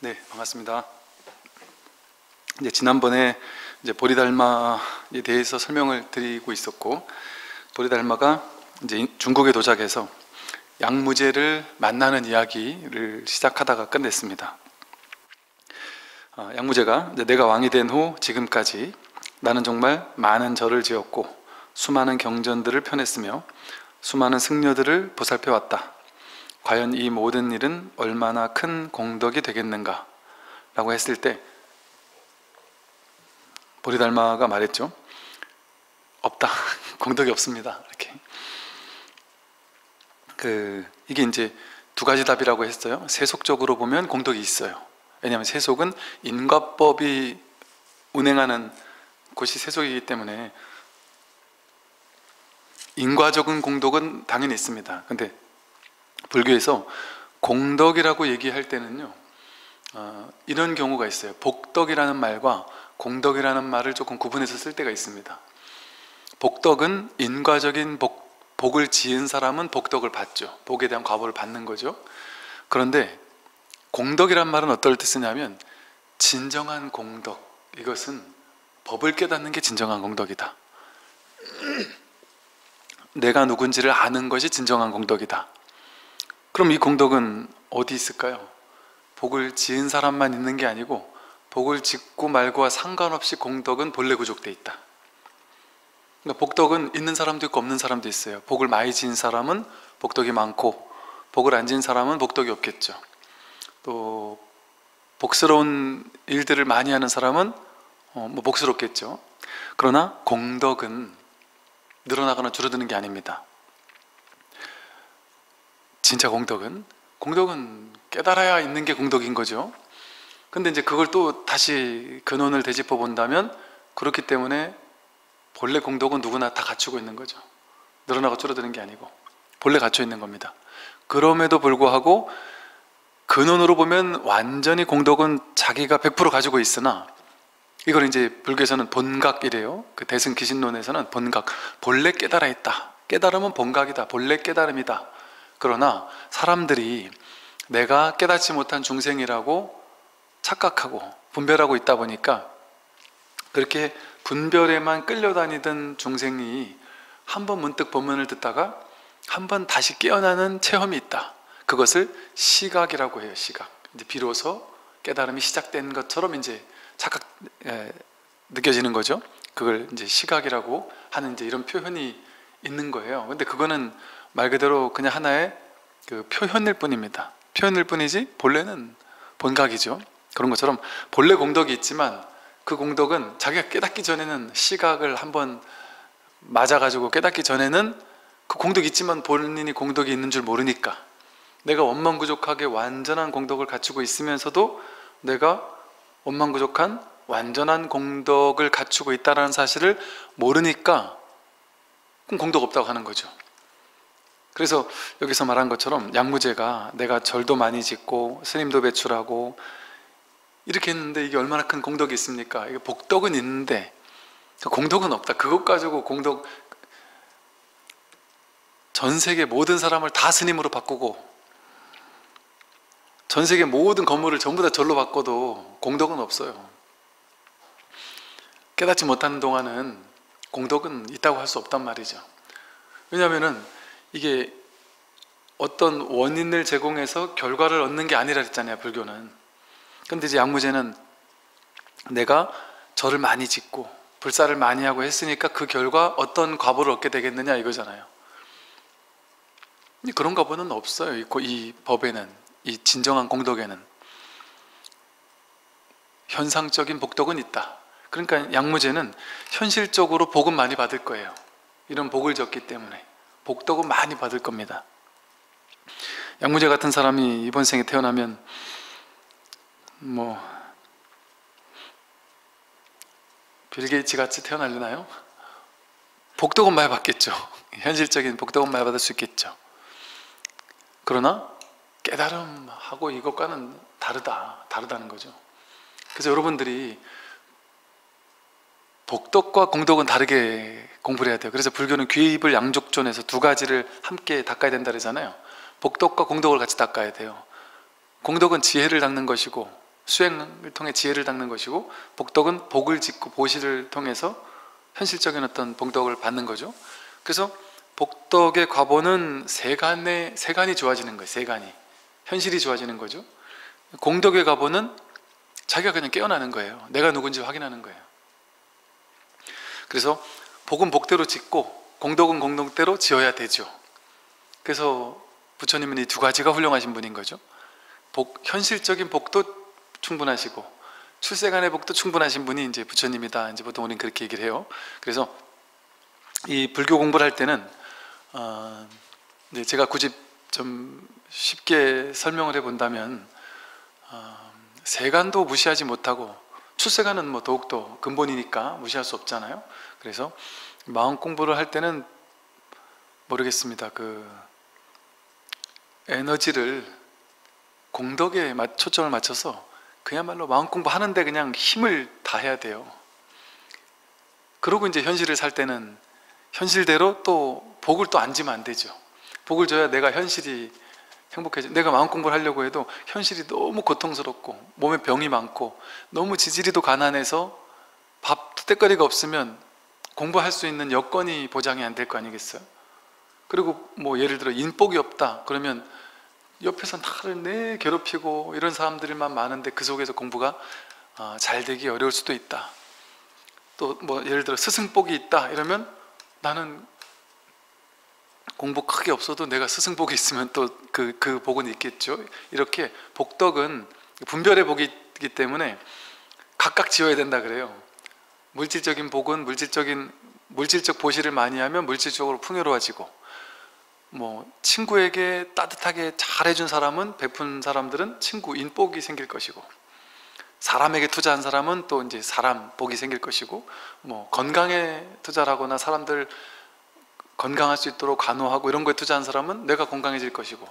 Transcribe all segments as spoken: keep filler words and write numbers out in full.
네, 반갑습니다. 이제 지난번에 이제 보리달마에 대해서 설명을 드리고 있었고, 보리달마가 이제 중국에 도착해서 양무제를 만나는 이야기를 시작하다가 끝냈습니다. 아, 양무제가 이제 내가 왕이 된 후 지금까지 나는 정말 많은 절을 지었고 수많은 경전들을 펴냈으며 수많은 승려들을 보살펴왔다. 과연 이 모든 일은 얼마나 큰 공덕이 되겠는가? 라고 했을 때 보리달마가 말했죠. 없다. 공덕이 없습니다. 이렇게. 그, 이게 이제 두 가지 답이라고 했어요. 세속적으로 보면 공덕이 있어요. 왜냐하면 세속은 인과법이 운행하는 곳이 세속이기 때문에 인과적인 공덕은 당연히 있습니다. 근데 불교에서 공덕이라고 얘기할 때는요, 어, 이런 경우가 있어요. 복덕이라는 말과 공덕이라는 말을 조금 구분해서 쓸 때가 있습니다. 복덕은 인과적인 복, 복을 지은 사람은 복덕을 받죠. 복에 대한 과보를 받는 거죠. 그런데 공덕이란 말은 어떨 때 쓰냐면 진정한 공덕, 이것은 법을 깨닫는 게 진정한 공덕이다. 내가 누군지를 아는 것이 진정한 공덕이다. 그럼 이 공덕은 어디 있을까요? 복을 지은 사람만 있는 게 아니고 복을 짓고 말고와 상관없이 공덕은 본래 구족되어 있다. 그러니까 복덕은 있는 사람도 있고 없는 사람도 있어요. 복을 많이 지은 사람은 복덕이 많고 복을 안 지은 사람은 복덕이 없겠죠. 또 복스러운 일들을 많이 하는 사람은 어, 뭐 복스럽겠죠. 그러나 공덕은 늘어나거나 줄어드는 게 아닙니다. 진짜 공덕은 공덕은 깨달아야 있는 게 공덕인 거죠. 근데 이제 그걸 또 다시 근원을 되짚어 본다면 그렇기 때문에 본래 공덕은 누구나 다 갖추고 있는 거죠. 늘어나고 줄어드는 게 아니고 본래 갖춰 있는 겁니다. 그럼에도 불구하고 근원으로 보면 완전히 공덕은 자기가 백 퍼센트 가지고 있으나 이걸 이제 불교에서는 본각이래요. 그 대승기신론에서는 본각, 본래 깨달아 있다. 깨달음은 본각이다. 본래 깨달음이다. 그러나 사람들이 내가 깨닫지 못한 중생이라고 착각하고 분별하고 있다 보니까 그렇게 분별에만 끌려다니던 중생이 한번 문득 법문을 듣다가 한번 다시 깨어나는 체험이 있다. 그것을 시각이라고 해요. 시각. 이제 비로소 깨달음이 시작된 것처럼 이제 착각 에, 느껴지는 거죠. 그걸 이제 시각이라고 하는 이제 이런 표현이 있는 거예요. 근데 그거는 말 그대로 그냥 하나의 그 표현일 뿐입니다. 표현일 뿐이지 본래는 본각이죠. 그런 것처럼 본래 공덕이 있지만 그 공덕은 자기가 깨닫기 전에는 시각을 한번 맞아가지고 깨닫기 전에는 그 공덕이 있지만 본인이 공덕이 있는 줄 모르니까 내가 원망부족하게 완전한 공덕을 갖추고 있으면서도 내가 원망부족한 완전한 공덕을 갖추고 있다는 사실을 모르니까 그럼 공덕 없다고 하는 거죠. 그래서 여기서 말한 것처럼 양무제가 내가 절도 많이 짓고 스님도 배출하고 이렇게 했는데 이게 얼마나 큰 공덕이 있습니까? 이게 복덕은 있는데 공덕은 없다. 그것 가지고 공덕 전 세계 모든 사람을 다 스님으로 바꾸고 전 세계 모든 건물을 전부 다 절로 바꿔도 공덕은 없어요. 깨닫지 못하는 동안은 공덕은 있다고 할 수 없단 말이죠. 왜냐하면은 이게 어떤 원인을 제공해서 결과를 얻는 게 아니라 했잖아요, 불교는. 근데 이제 양무제는 내가 절을 많이 짓고 불사를 많이 하고 했으니까 그 결과 어떤 과보를 얻게 되겠느냐 이거잖아요. 그런 과보는 없어요. 이, 이 법에는, 이 진정한 공덕에는. 현상적인 복덕은 있다. 그러니까 양무제는 현실적으로 복은 많이 받을 거예요. 이런 복을 졌기 때문에 복덕은 많이 받을 겁니다. 양무제 같은 사람이 이번 생에 태어나면 뭐 빌 게이츠 같이 태어나려나요? 복덕은 많이 받겠죠. 현실적인 복덕은 많이 받을 수 있겠죠. 그러나 깨달음하고 이것과는 다르다, 다르다는 거죠. 그래서 여러분들이 복덕과 공덕은 다르게 공부를 해야 돼요. 그래서 불교는 귀입을 양족존에서 두 가지를 함께 닦아야 된다 그러잖아요. 복덕과 공덕을 같이 닦아야 돼요. 공덕은 지혜를 닦는 것이고 수행을 통해 지혜를 닦는 것이고, 복덕은 복을 짓고 보시를 통해서 현실적인 어떤 복덕을 받는 거죠. 그래서 복덕의 과보는 세간의, 세간이 좋아지는 거예요. 세간이, 현실이 좋아지는 거죠. 공덕의 과보는 자기가 그냥 깨어나는 거예요. 내가 누군지 확인하는 거예요. 그래서 복은 복대로 짓고 공덕은 공덕대로 지어야 되죠. 그래서 부처님은 이 두 가지가 훌륭하신 분인 거죠. 복, 현실적인 복도 충분하시고 출세간의 복도 충분하신 분이 이제 부처님이다. 이제 보통 우리는 그렇게 얘기를 해요. 그래서 이 불교 공부를 할 때는 어, 이제 제가 굳이 좀 쉽게 설명을 해본다면, 어, 세간도 무시하지 못하고 출세간은 뭐 더욱더 근본이니까 무시할 수 없잖아요. 그래서 마음 공부를 할 때는 모르겠습니다. 그 에너지를 공덕에 초점을 맞춰서 그야말로 마음 공부하는데 그냥 힘을 다해야 돼요. 그러고 이제 현실을 살 때는 현실대로 또 복을 또 안 지면 안 되죠. 복을 줘야 내가 현실이 행복해져. 내가 마음 공부를 하려고 해도 현실이 너무 고통스럽고 몸에 병이 많고 너무 지지리도 가난해서 밥 투대거리가 없으면 공부할 수 있는 여건이 보장이 안 될 거 아니겠어요? 그리고 뭐 예를 들어 인복이 없다 그러면 옆에서 나를 내 괴롭히고 이런 사람들만 많은데 그 속에서 공부가 잘 되기 어려울 수도 있다. 또 뭐 예를 들어 스승복이 있다 이러면 나는 공부 크게 없어도 내가 스승복이 있으면 또 그 그 복은 있겠죠. 이렇게 복덕은 분별의 복이기 때문에 각각 지어야 된다 그래요. 물질적인 복은 물질적인 물질적 보시를 많이 하면 물질적으로 풍요로워지고, 뭐 친구에게 따뜻하게 잘해준 사람은, 베푼 사람들은 친구 인복이 생길 것이고, 사람에게 투자한 사람은 또 이제 사람 복이 생길 것이고, 뭐 건강에 투자를 하거나 사람들 건강할 수 있도록 간호하고 이런 거에 투자한 사람은 내가 건강해질 것이고,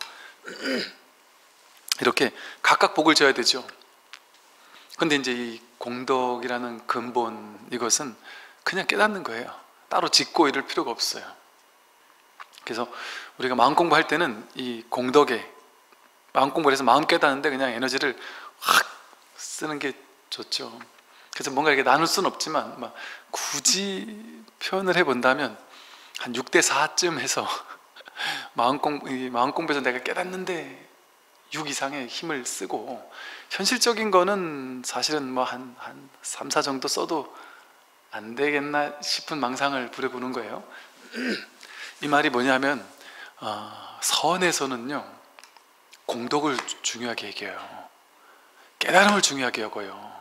이렇게 각각 복을 져야 되죠. 근데 이제 이 공덕이라는 근본, 이것은 그냥 깨닫는 거예요. 따로 짓고 이럴 필요가 없어요. 그래서 우리가 마음 공부할 때는 이 공덕에, 마음 공부를 해서 마음 깨닫는데 그냥 에너지를 확 쓰는 게 좋죠. 그래서 뭔가 이렇게 나눌 수는 없지만 막 굳이 표현을 해본다면 한 육 대 사쯤 해서 마음 공부, 이 마음 공부에서 내가 깨닫는데 육 이상의 힘을 쓰고, 현실적인 거는 사실은 뭐 한 한 삼, 사 정도 써도 안 되겠나 싶은 망상을 부려보는 거예요. 이 말이 뭐냐면, 어, 서원에서는요 공덕을 중요하게 여겨요. 깨달음을 중요하게 여겨요.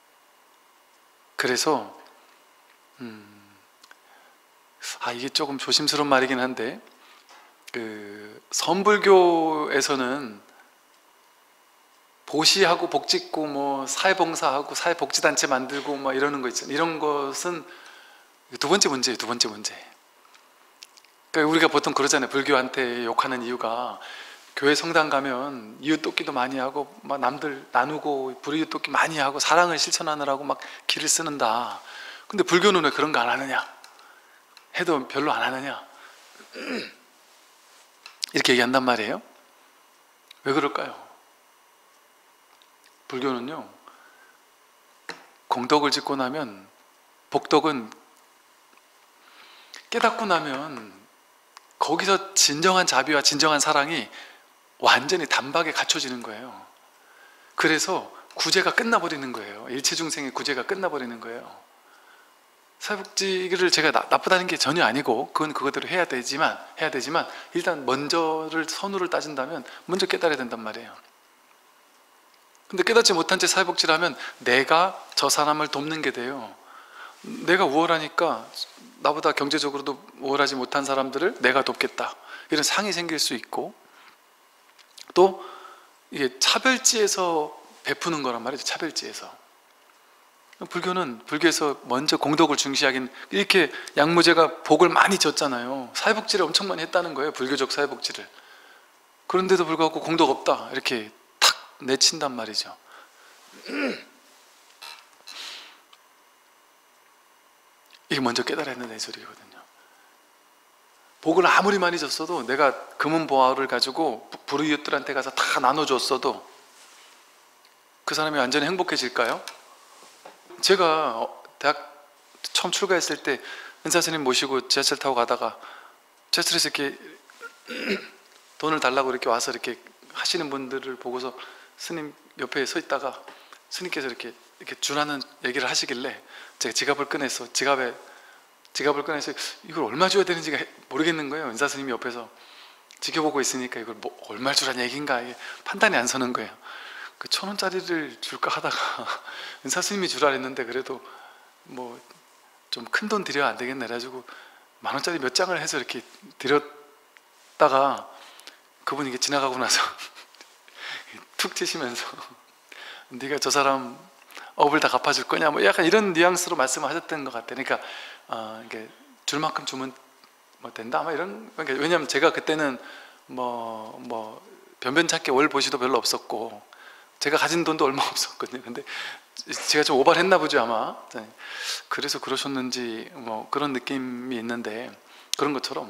그래서 음, 아 이게 조금 조심스러운 말이긴 한데, 그 선불교에서는 보시하고 복짓고 뭐 사회봉사하고 사회복지단체 만들고 뭐 이러는 거 있잖아요. 이런 것은 두 번째 문제예요. 두 번째 문제. 그러니까 우리가 보통 그러잖아요. 불교한테 욕하는 이유가 교회 성당 가면 이웃 돕기도 많이 하고 막 남들 나누고 불이웃 돕기 많이 하고 사랑을 실천하느라고 막 기를 쓰는다. 근데 불교는 왜 그런 거 안 하느냐? 해도 별로 안 하느냐? 이렇게 얘기한단 말이에요. 왜 그럴까요? 불교는요 공덕을 짓고 나면, 복덕은 깨닫고 나면 거기서 진정한 자비와 진정한 사랑이 완전히 단박에 갖춰지는 거예요. 그래서 구제가 끝나버리는 거예요. 일체중생의 구제가 끝나버리는 거예요. 사회복지를 제가 나, 나쁘다는 게 전혀 아니고 그건 그거대로 해야 되지만 해야 되지만 일단 먼저를 선우를 따진다면 먼저 깨달아야 된단 말이에요. 근데 깨닫지 못한 채 사회복지를 하면 내가 저 사람을 돕는 게 돼요. 내가 우월하니까 나보다 경제적으로도 우월하지 못한 사람들을 내가 돕겠다, 이런 상이 생길 수 있고, 또 이게 차별지에서 베푸는 거란 말이죠. 차별지에서. 불교는 불교에서 먼저 공덕을 중시하긴, 이렇게 양무제가 복을 많이 줬잖아요. 사회복지를 엄청 많이 했다는 거예요. 불교적 사회복지를. 그런데도 불구하고 공덕 없다 이렇게 탁 내친단 말이죠. 이게 먼저 깨달아야 된다는 소리거든요. 복을 아무리 많이 줬어도, 내가 금은보화를 가지고 불의웃들한테 가서 다 나눠줬어도 그 사람이 완전히 행복해질까요? 제가 대학 처음 출가했을 때 은사 스님 모시고 지하철 타고 가다가 지하철에서 이렇게 돈을 달라고 이렇게 와서 이렇게 하시는 분들을 보고서 스님 옆에 서 있다가 스님께서 이렇게 이렇게 주라는 얘기를 하시길래 제가 지갑을 꺼내서 지갑에 지갑을 꺼내서 이걸 얼마 줘야 되는지가 모르겠는 거예요. 은사 스님이 옆에서 지켜보고 있으니까 이걸 뭐 얼마 주라는 얘기인가 이게 판단이 안 서는 거예요. 그 천 원짜리를 줄까 하다가 은사 스님이 주라 했는데 그래도 뭐 좀 큰 돈 드려야 안 되겠네 그래가지고 만 원짜리 몇 장을 해서 이렇게 드렸다가 그분이 이게 지나가고 나서 툭 치시면서 네가 저 사람 업을 다 갚아줄 거냐 뭐 약간 이런 뉘앙스로 말씀을 하셨던 것 같아요. 그러니까 어, 이게 줄 만큼 주면 뭐 된다 아마 이런. 그러니까 왜냐하면 제가 그때는 뭐 뭐 변변찮게 월 보시도 별로 없었고 제가 가진 돈도 얼마 없었거든요. 근데 제가 좀 오바를 했나 보죠 아마. 그래서 그러셨는지 뭐 그런 느낌이 있는데, 그런 것처럼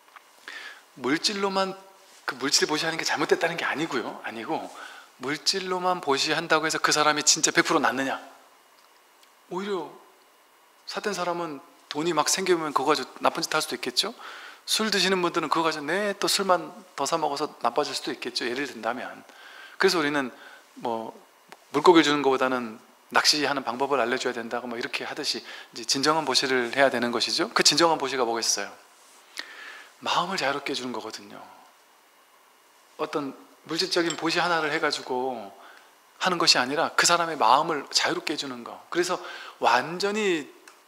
물질로만 그 물질 보시하는 게 잘못됐다는 게 아니고요. 아니고 물질로만 보시한다고 해서 그 사람이 진짜 백 퍼센트 낫느냐? 오히려 사된 사람은 돈이 막 생기면 그거 가지고 나쁜 짓 할 수도 있겠죠. 술 드시는 분들은 그거 가지고 네 또 술만 더 사 먹어서 나빠질 수도 있겠죠. 예를 든다면. 그래서 우리는 뭐 물고기를 주는 것보다는 낚시하는 방법을 알려줘야 된다고 뭐 이렇게 하듯이 이제 진정한 보시를 해야 되는 것이죠. 그 진정한 보시가 뭐겠어요? 마음을 자유롭게 해주는 거거든요. 어떤 물질적인 보시 하나를 해가지고 하는 것이 아니라 그 사람의 마음을 자유롭게 해주는 거. 그래서 완전히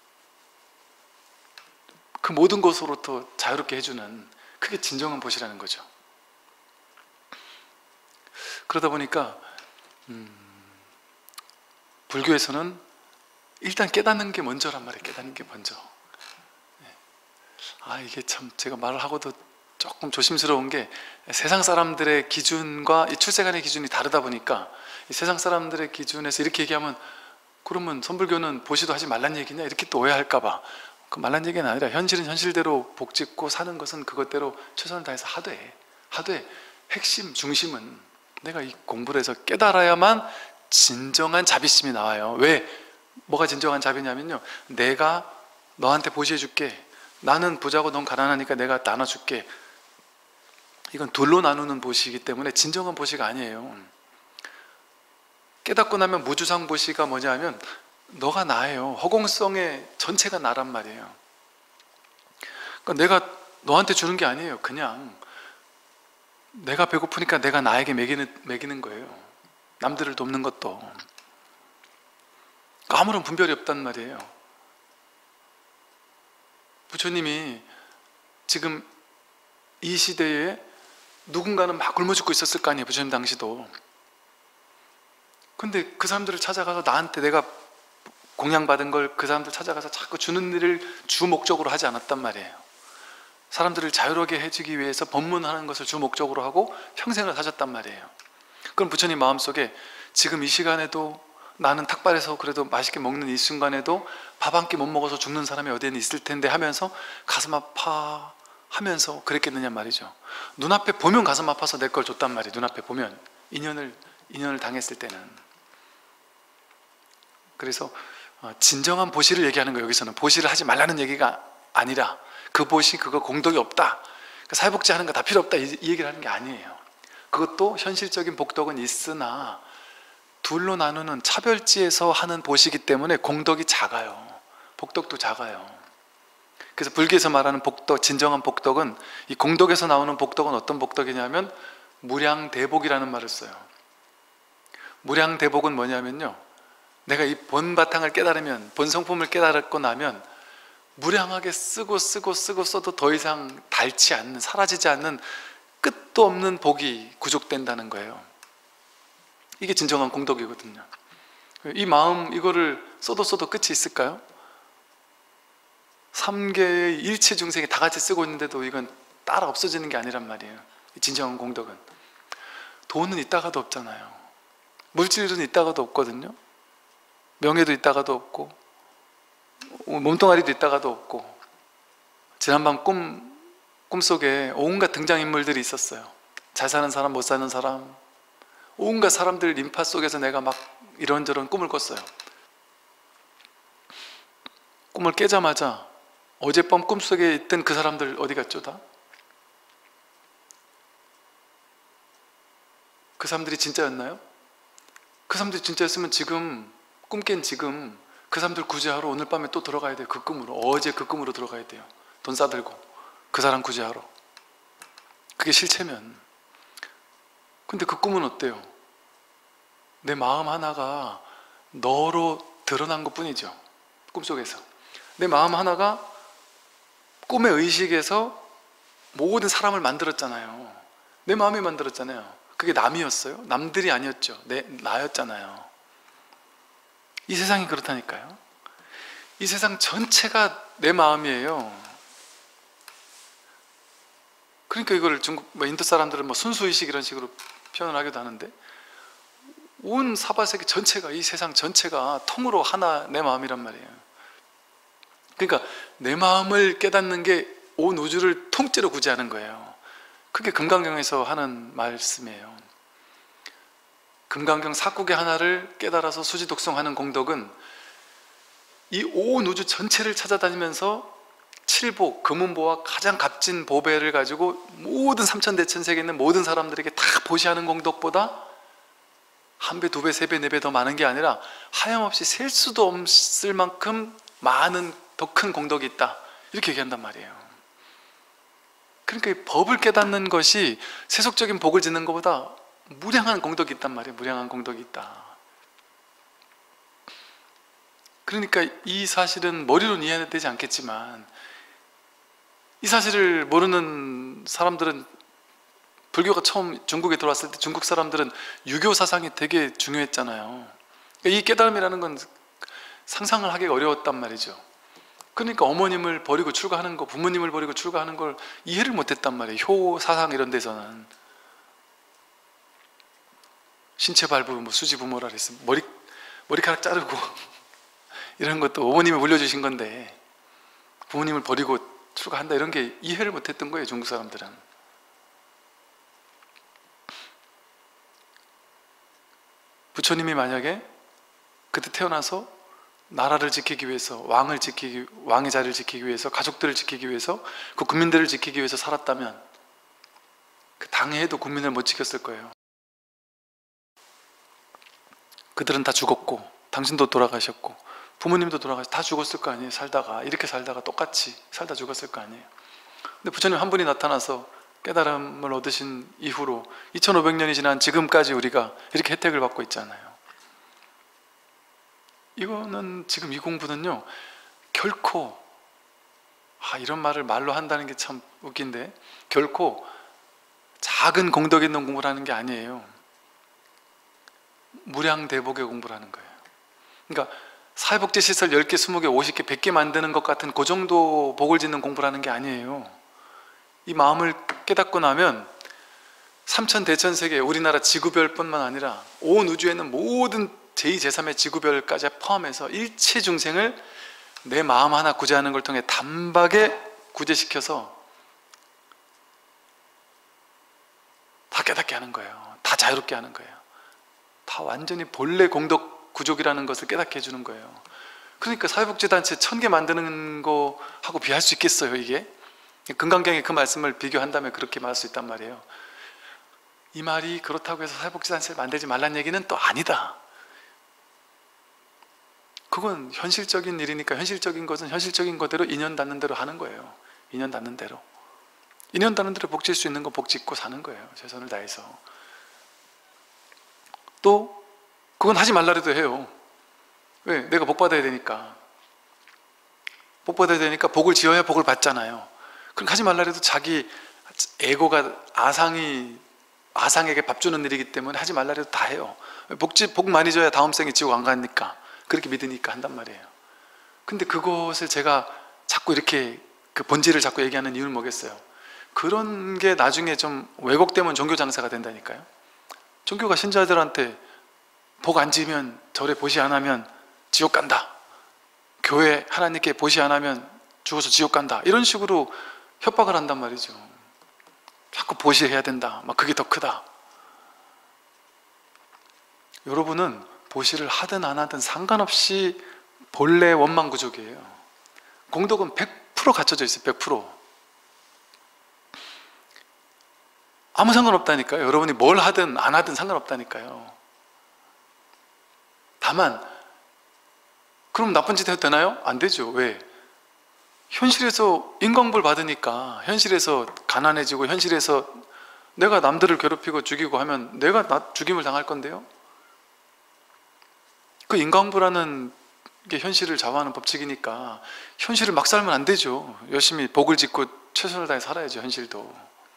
그 모든 것으로부터 자유롭게 해주는, 그게 진정한 보시라는 거죠. 그러다 보니까 음, 불교에서는 일단 깨닫는 게 먼저란 말이에요. 깨닫는 게 먼저. 아 이게 참 제가 말을 하고도 조금 조심스러운 게, 세상 사람들의 기준과 이 출세간의 기준이 다르다 보니까 이 세상 사람들의 기준에서 이렇게 얘기하면 그러면 선불교는 보시도 하지 말란 얘기냐 이렇게 또 오해할까봐, 그 말란 얘기는 아니라 현실은 현실대로 복짓고 사는 것은 그것대로 최선을 다해서 하되 하되 핵심 중심은 내가 이 공부를 해서 깨달아야만 진정한 자비심이 나와요. 왜? 뭐가 진정한 자비냐면요, 내가 너한테 보시해 줄게, 나는 부자고 넌 가난하니까 내가 나눠줄게, 이건 둘로 나누는 보시이기 때문에 진정한 보시가 아니에요. 깨닫고 나면 무주상 보시가 뭐냐면 너가 나예요. 허공성의 전체가 나란 말이에요. 그러니까 내가 너한테 주는 게 아니에요. 그냥 내가 배고프니까 내가 나에게 먹이는, 먹이는 거예요. 남들을 돕는 것도. 그러니까 아무런 분별이 없단 말이에요. 부처님이 지금 이 시대에 누군가는 막 굶어 죽고 있었을 거 아니에요. 부처님 당시도. 근데 그 사람들을 찾아가서 나한테 내가 공양받은 걸 그 사람들 찾아가서 자꾸 주는 일을 주 목적으로 하지 않았단 말이에요. 사람들을 자유롭게 해주기 위해서 법문하는 것을 주 목적으로 하고 평생을 사셨단 말이에요. 그럼 부처님 마음속에 지금 이 시간에도 나는 탁발해서 그래도 맛있게 먹는 이 순간에도 밥 한 끼 못 먹어서 죽는 사람이 어디에는 있을 텐데 하면서 가슴 아파 하면서 그랬겠느냐 말이죠. 눈앞에 보면 가슴 아파서 내 걸 줬단 말이에요. 눈앞에 보면 인연을, 인연을 당했을 때는. 그래서 진정한 보시를 얘기하는 거예요. 여기서는 보시를 하지 말라는 얘기가 아니라 그 보시 그거 공덕이 없다, 그러니까 사회복지 하는 거 다 필요 없다 이 얘기를 하는 게 아니에요. 그것도 현실적인 복덕은 있으나 둘로 나누는 차별지에서 하는 보시기 때문에 공덕이 작아요. 복덕도 작아요. 그래서 불교에서 말하는 복덕, 진정한 복덕은, 이 공덕에서 나오는 복덕은 어떤 복덕이냐면 무량대복이라는 말을 써요. 무량대복은 뭐냐면요, 내가 이 본바탕을 깨달으면, 본성품을 깨달고 나면 무량하게 쓰고 쓰고 쓰고 써도 더 이상 닳지 않는, 사라지지 않는 끝도 없는 복이 구족된다는 거예요. 이게 진정한 공덕이거든요. 이 마음 이거를 써도 써도 끝이 있을까요? 삼계의 일체 중생이 다 같이 쓰고 있는데도 이건 따라 없어지는 게 아니란 말이에요. 진정한 공덕은. 돈은 있다가도 없잖아요. 물질은 있다가도 없거든요. 명예도 있다가도 없고 몸뚱아리도 있다가도 없고. 지난밤 꿈, 꿈속에 온갖 등장인물들이 있었어요. 잘 사는 사람, 못 사는 사람, 온갖 사람들 인파 속에서 내가 막 이런저런 꿈을 꿨어요. 꿈을 깨자마자 어젯밤 꿈속에 있던 그 사람들 어디 갔죠 다? 그 사람들이 진짜였나요? 그 사람들이 진짜였으면 지금 꿈 깬 지금 그 사람들 구제하러 오늘 밤에 또 들어가야 돼요. 그 꿈으로. 어제 그 꿈으로 들어가야 돼요. 돈 싸들고 그 사람 구제하러. 그게 실체면. 근데 그 꿈은 어때요? 내 마음 하나가 너로 드러난 것 뿐이죠. 꿈속에서 내 마음 하나가 꿈의 의식에서 모든 사람을 만들었잖아요. 내 마음이 만들었잖아요. 그게 남이었어요? 남들이 아니었죠. 내, 나였잖아요. 이 세상이 그렇다니까요. 이 세상 전체가 내 마음이에요. 그러니까 이걸 중국, 뭐 인도 사람들은 뭐 순수의식 이런 식으로 표현을 하기도 하는데, 온 사바세계 전체가, 이 세상 전체가 통으로 하나 내 마음이란 말이에요. 그러니까 내 마음을 깨닫는 게 온 우주를 통째로 구제하는 거예요. 그게 금강경에서 하는 말씀이에요. 금강경 사국의 하나를 깨달아서 수지독성하는 공덕은 이 온 우주 전체를 찾아다니면서 칠보, 금은보와 가장 값진 보배를 가지고 모든 삼천대천세계에 있는 모든 사람들에게 다 보시하는 공덕보다 한 배, 두 배, 세 배, 네 배 더 많은 게 아니라 하염없이 셀 수도 없을 만큼 많은 더 큰 공덕이 있다, 이렇게 얘기한단 말이에요. 그러니까 이 법을 깨닫는 것이 세속적인 복을 짓는 것보다 무량한 공덕이 있단 말이에요. 무량한 공덕이 있다. 그러니까 이 사실은 머리로는 이해되지 않겠지만, 이 사실을 모르는 사람들은, 불교가 처음 중국에 들어왔을 때 중국 사람들은 유교 사상이 되게 중요했잖아요. 이 깨달음이라는 건 상상을 하기가 어려웠단 말이죠. 그러니까 어머님을 버리고 출가하는 거, 부모님을 버리고 출가하는 걸 이해를 못했단 말이에요. 효 사상 이런 데서는. 신체 발부, 뭐 수지 부모라 그랬어. 머리, 머리카락 자르고 이런 것도 어머님이 물려주신 건데 부모님을 버리고 출가한다, 이런 게 이해를 못했던 거예요, 중국 사람들은. 부처님이 만약에 그때 태어나서 나라를 지키기 위해서, 왕을 지키기, 왕의 자리를 지키기 위해서, 가족들을 지키기 위해서, 그 국민들을 지키기 위해서 살았다면 그 당해에도 국민을 못 지켰을 거예요. 그들은 다 죽었고, 당신도 돌아가셨고, 부모님도 돌아가셨고, 다 죽었을 거 아니에요. 살다가, 이렇게 살다가 똑같이 살다 죽었을 거 아니에요. 근데 부처님 한 분이 나타나서 깨달음을 얻으신 이후로 이천오백 년이 지난 지금까지 우리가 이렇게 혜택을 받고 있잖아요. 이거는 지금 이 공부는요, 결코, 아, 이런 말을 말로 한다는 게 참 웃긴데, 결코 작은 공덕 있는 공부를 하는 게 아니에요. 무량대복의 공부를 하는 거예요. 그러니까 사회복지시설 열 개, 스무 개, 오십 개, 백 개 만드는 것 같은 그 정도 복을 짓는 공부를 하는 게 아니에요. 이 마음을 깨닫고 나면 삼천대천세계, 우리나라 지구별 뿐만 아니라 온 우주에 있는 모든 제이, 제삼의 지구별까지 포함해서 일체 중생을 내 마음 하나 구제하는 걸 통해 단박에 구제시켜서 다 깨닫게 하는 거예요. 다 자유롭게 하는 거예요. 다 완전히 본래 공덕 구족이라는 것을 깨닫게 해주는 거예요. 그러니까 사회복지단체 천 개 만드는 거하고 비할 수 있겠어요, 이게? 금강경에 그 말씀을 비교한다면 그렇게 말할 수 있단 말이에요. 이 말이 그렇다고 해서 사회복지단체를 만들지 말란 얘기는 또 아니다. 그건 현실적인 일이니까 현실적인 것은 현실적인 거대로 인연 닿는 대로 하는 거예요. 인연 닿는 대로. 인연 닿는 대로 복 질 수 있는 거 복 짓고 사는 거예요. 최선을 다해서. 또 그건 하지 말라 해도 해요. 왜? 내가 복 받아야 되니까. 복 받아야 되니까 복을 지어야 복을 받잖아요. 그럼 하지 말라 해도 자기 에고가, 아상이 아상에게 밥 주는 일이기 때문에 하지 말라 해도 다 해요. 복지, 복 많이 줘야 다음 생에 지옥 안 가니까. 그렇게 믿으니까 한단 말이에요. 근데 그것을 제가 자꾸 이렇게 그 본질을 자꾸 얘기하는 이유는 뭐겠어요? 그런 게 나중에 좀 왜곡되면 종교 장사가 된다니까요. 종교가 신자들한테 복 안 지면, 절에 보시 안 하면 지옥 간다, 교회 하나님께 보시 안 하면 죽어서 지옥 간다, 이런 식으로 협박을 한단 말이죠. 자꾸 보시해야 된다, 막 그게 더 크다. 여러분은 보시를 하든 안 하든 상관없이 본래 원망구족이에요. 공덕은 백 퍼센트 갖춰져 있어요. 백 퍼센트. 아무 상관없다니까요. 여러분이 뭘 하든 안 하든 상관없다니까요. 다만 그럼 나쁜 짓 해도 되나요? 안 되죠. 왜? 현실에서 인광불 받으니까, 현실에서 가난해지고, 현실에서 내가 남들을 괴롭히고 죽이고 하면 내가 나 죽임을 당할 건데요. 그 인광불하는 게 현실을 좌우하는 법칙이니까 현실을 막 살면 안 되죠. 열심히 복을 짓고 최선을 다해 살아야죠. 현실도.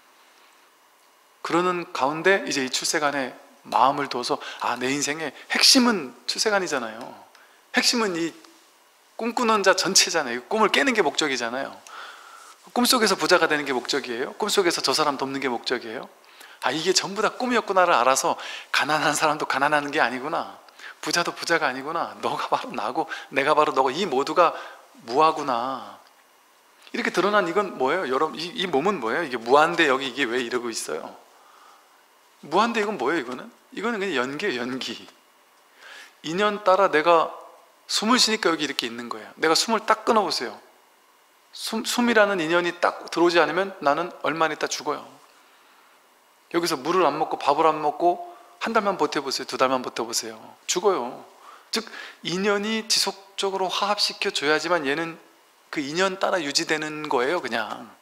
그러는 가운데 이제 이 출세간에 마음을 둬서, 아, 내 인생의 핵심은 출세간이잖아요. 핵심은 이 꿈꾸는 자 전체잖아요. 꿈을 깨는 게 목적이잖아요. 꿈속에서 부자가 되는 게 목적이에요? 꿈속에서 저 사람 돕는 게 목적이에요? 아, 이게 전부 다 꿈이었구나를 알아서, 가난한 사람도 가난한 게 아니구나, 부자도 부자가 아니구나, 너가 바로 나고 내가 바로 너고, 이 모두가 무하구나, 이렇게 드러난 이건 뭐예요? 여러분, 이, 이 몸은 뭐예요? 이게 무한데 여기 이게 왜 이러고 있어요? 무한데 이건 뭐예요? 이거는? 이거는 그냥 연기예요. 연기. 인연 따라 내가 숨을 쉬니까 여기 이렇게 있는 거예요. 내가 숨을 딱 끊어보세요. 숨, 숨이라는 인연이 딱 들어오지 않으면 나는 얼마 있다 죽어요. 여기서 물을 안 먹고 밥을 안 먹고 한 달만 버텨보세요. 두 달만 버텨보세요. 죽어요. 즉 인연이 지속적으로 화합시켜 줘야지만 얘는 그 인연 따라 유지되는 거예요. 그냥.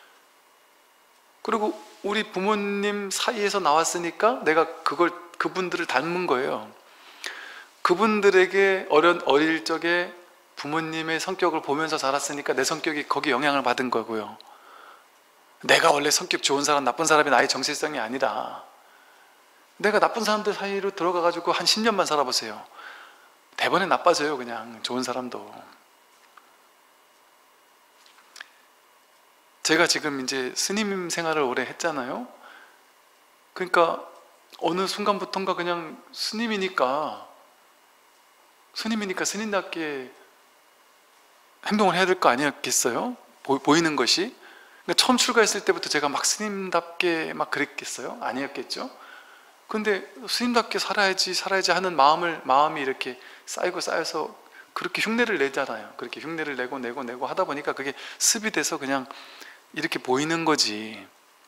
그리고 우리 부모님 사이에서 나왔으니까 내가 그걸, 그분들을 닮은 거예요. 그분들에게 어린, 어릴 적에 부모님의 성격을 보면서 자랐으니까 내 성격이 거기 영향을 받은 거고요. 내가 원래 성격 좋은 사람, 나쁜 사람이 나의 정체성이 아니라, 내가 나쁜 사람들 사이로 들어가가지고 한 십 년만 살아보세요. 대번에 나빠져요. 그냥 좋은 사람도. 제가 지금 이제 스님 생활을 오래 했잖아요. 그러니까 어느 순간부터인가 그냥 스님이니까 스님이니까 스님답게 행동을 해야 될 거 아니었겠어요? 보, 보이는 것이. 그러니까 처음 출가했을 때부터 제가 막 스님답게 막 그랬겠어요? 아니었겠죠? 근데 스님답게 살아야지 살아야지 하는 마음을, 마음이 이렇게 쌓이고 쌓여서 그렇게 흉내를 내잖아요. 그렇게 흉내를 내고 내고 내고 하다 보니까 그게 습이 돼서 그냥 이렇게 보이는 거지.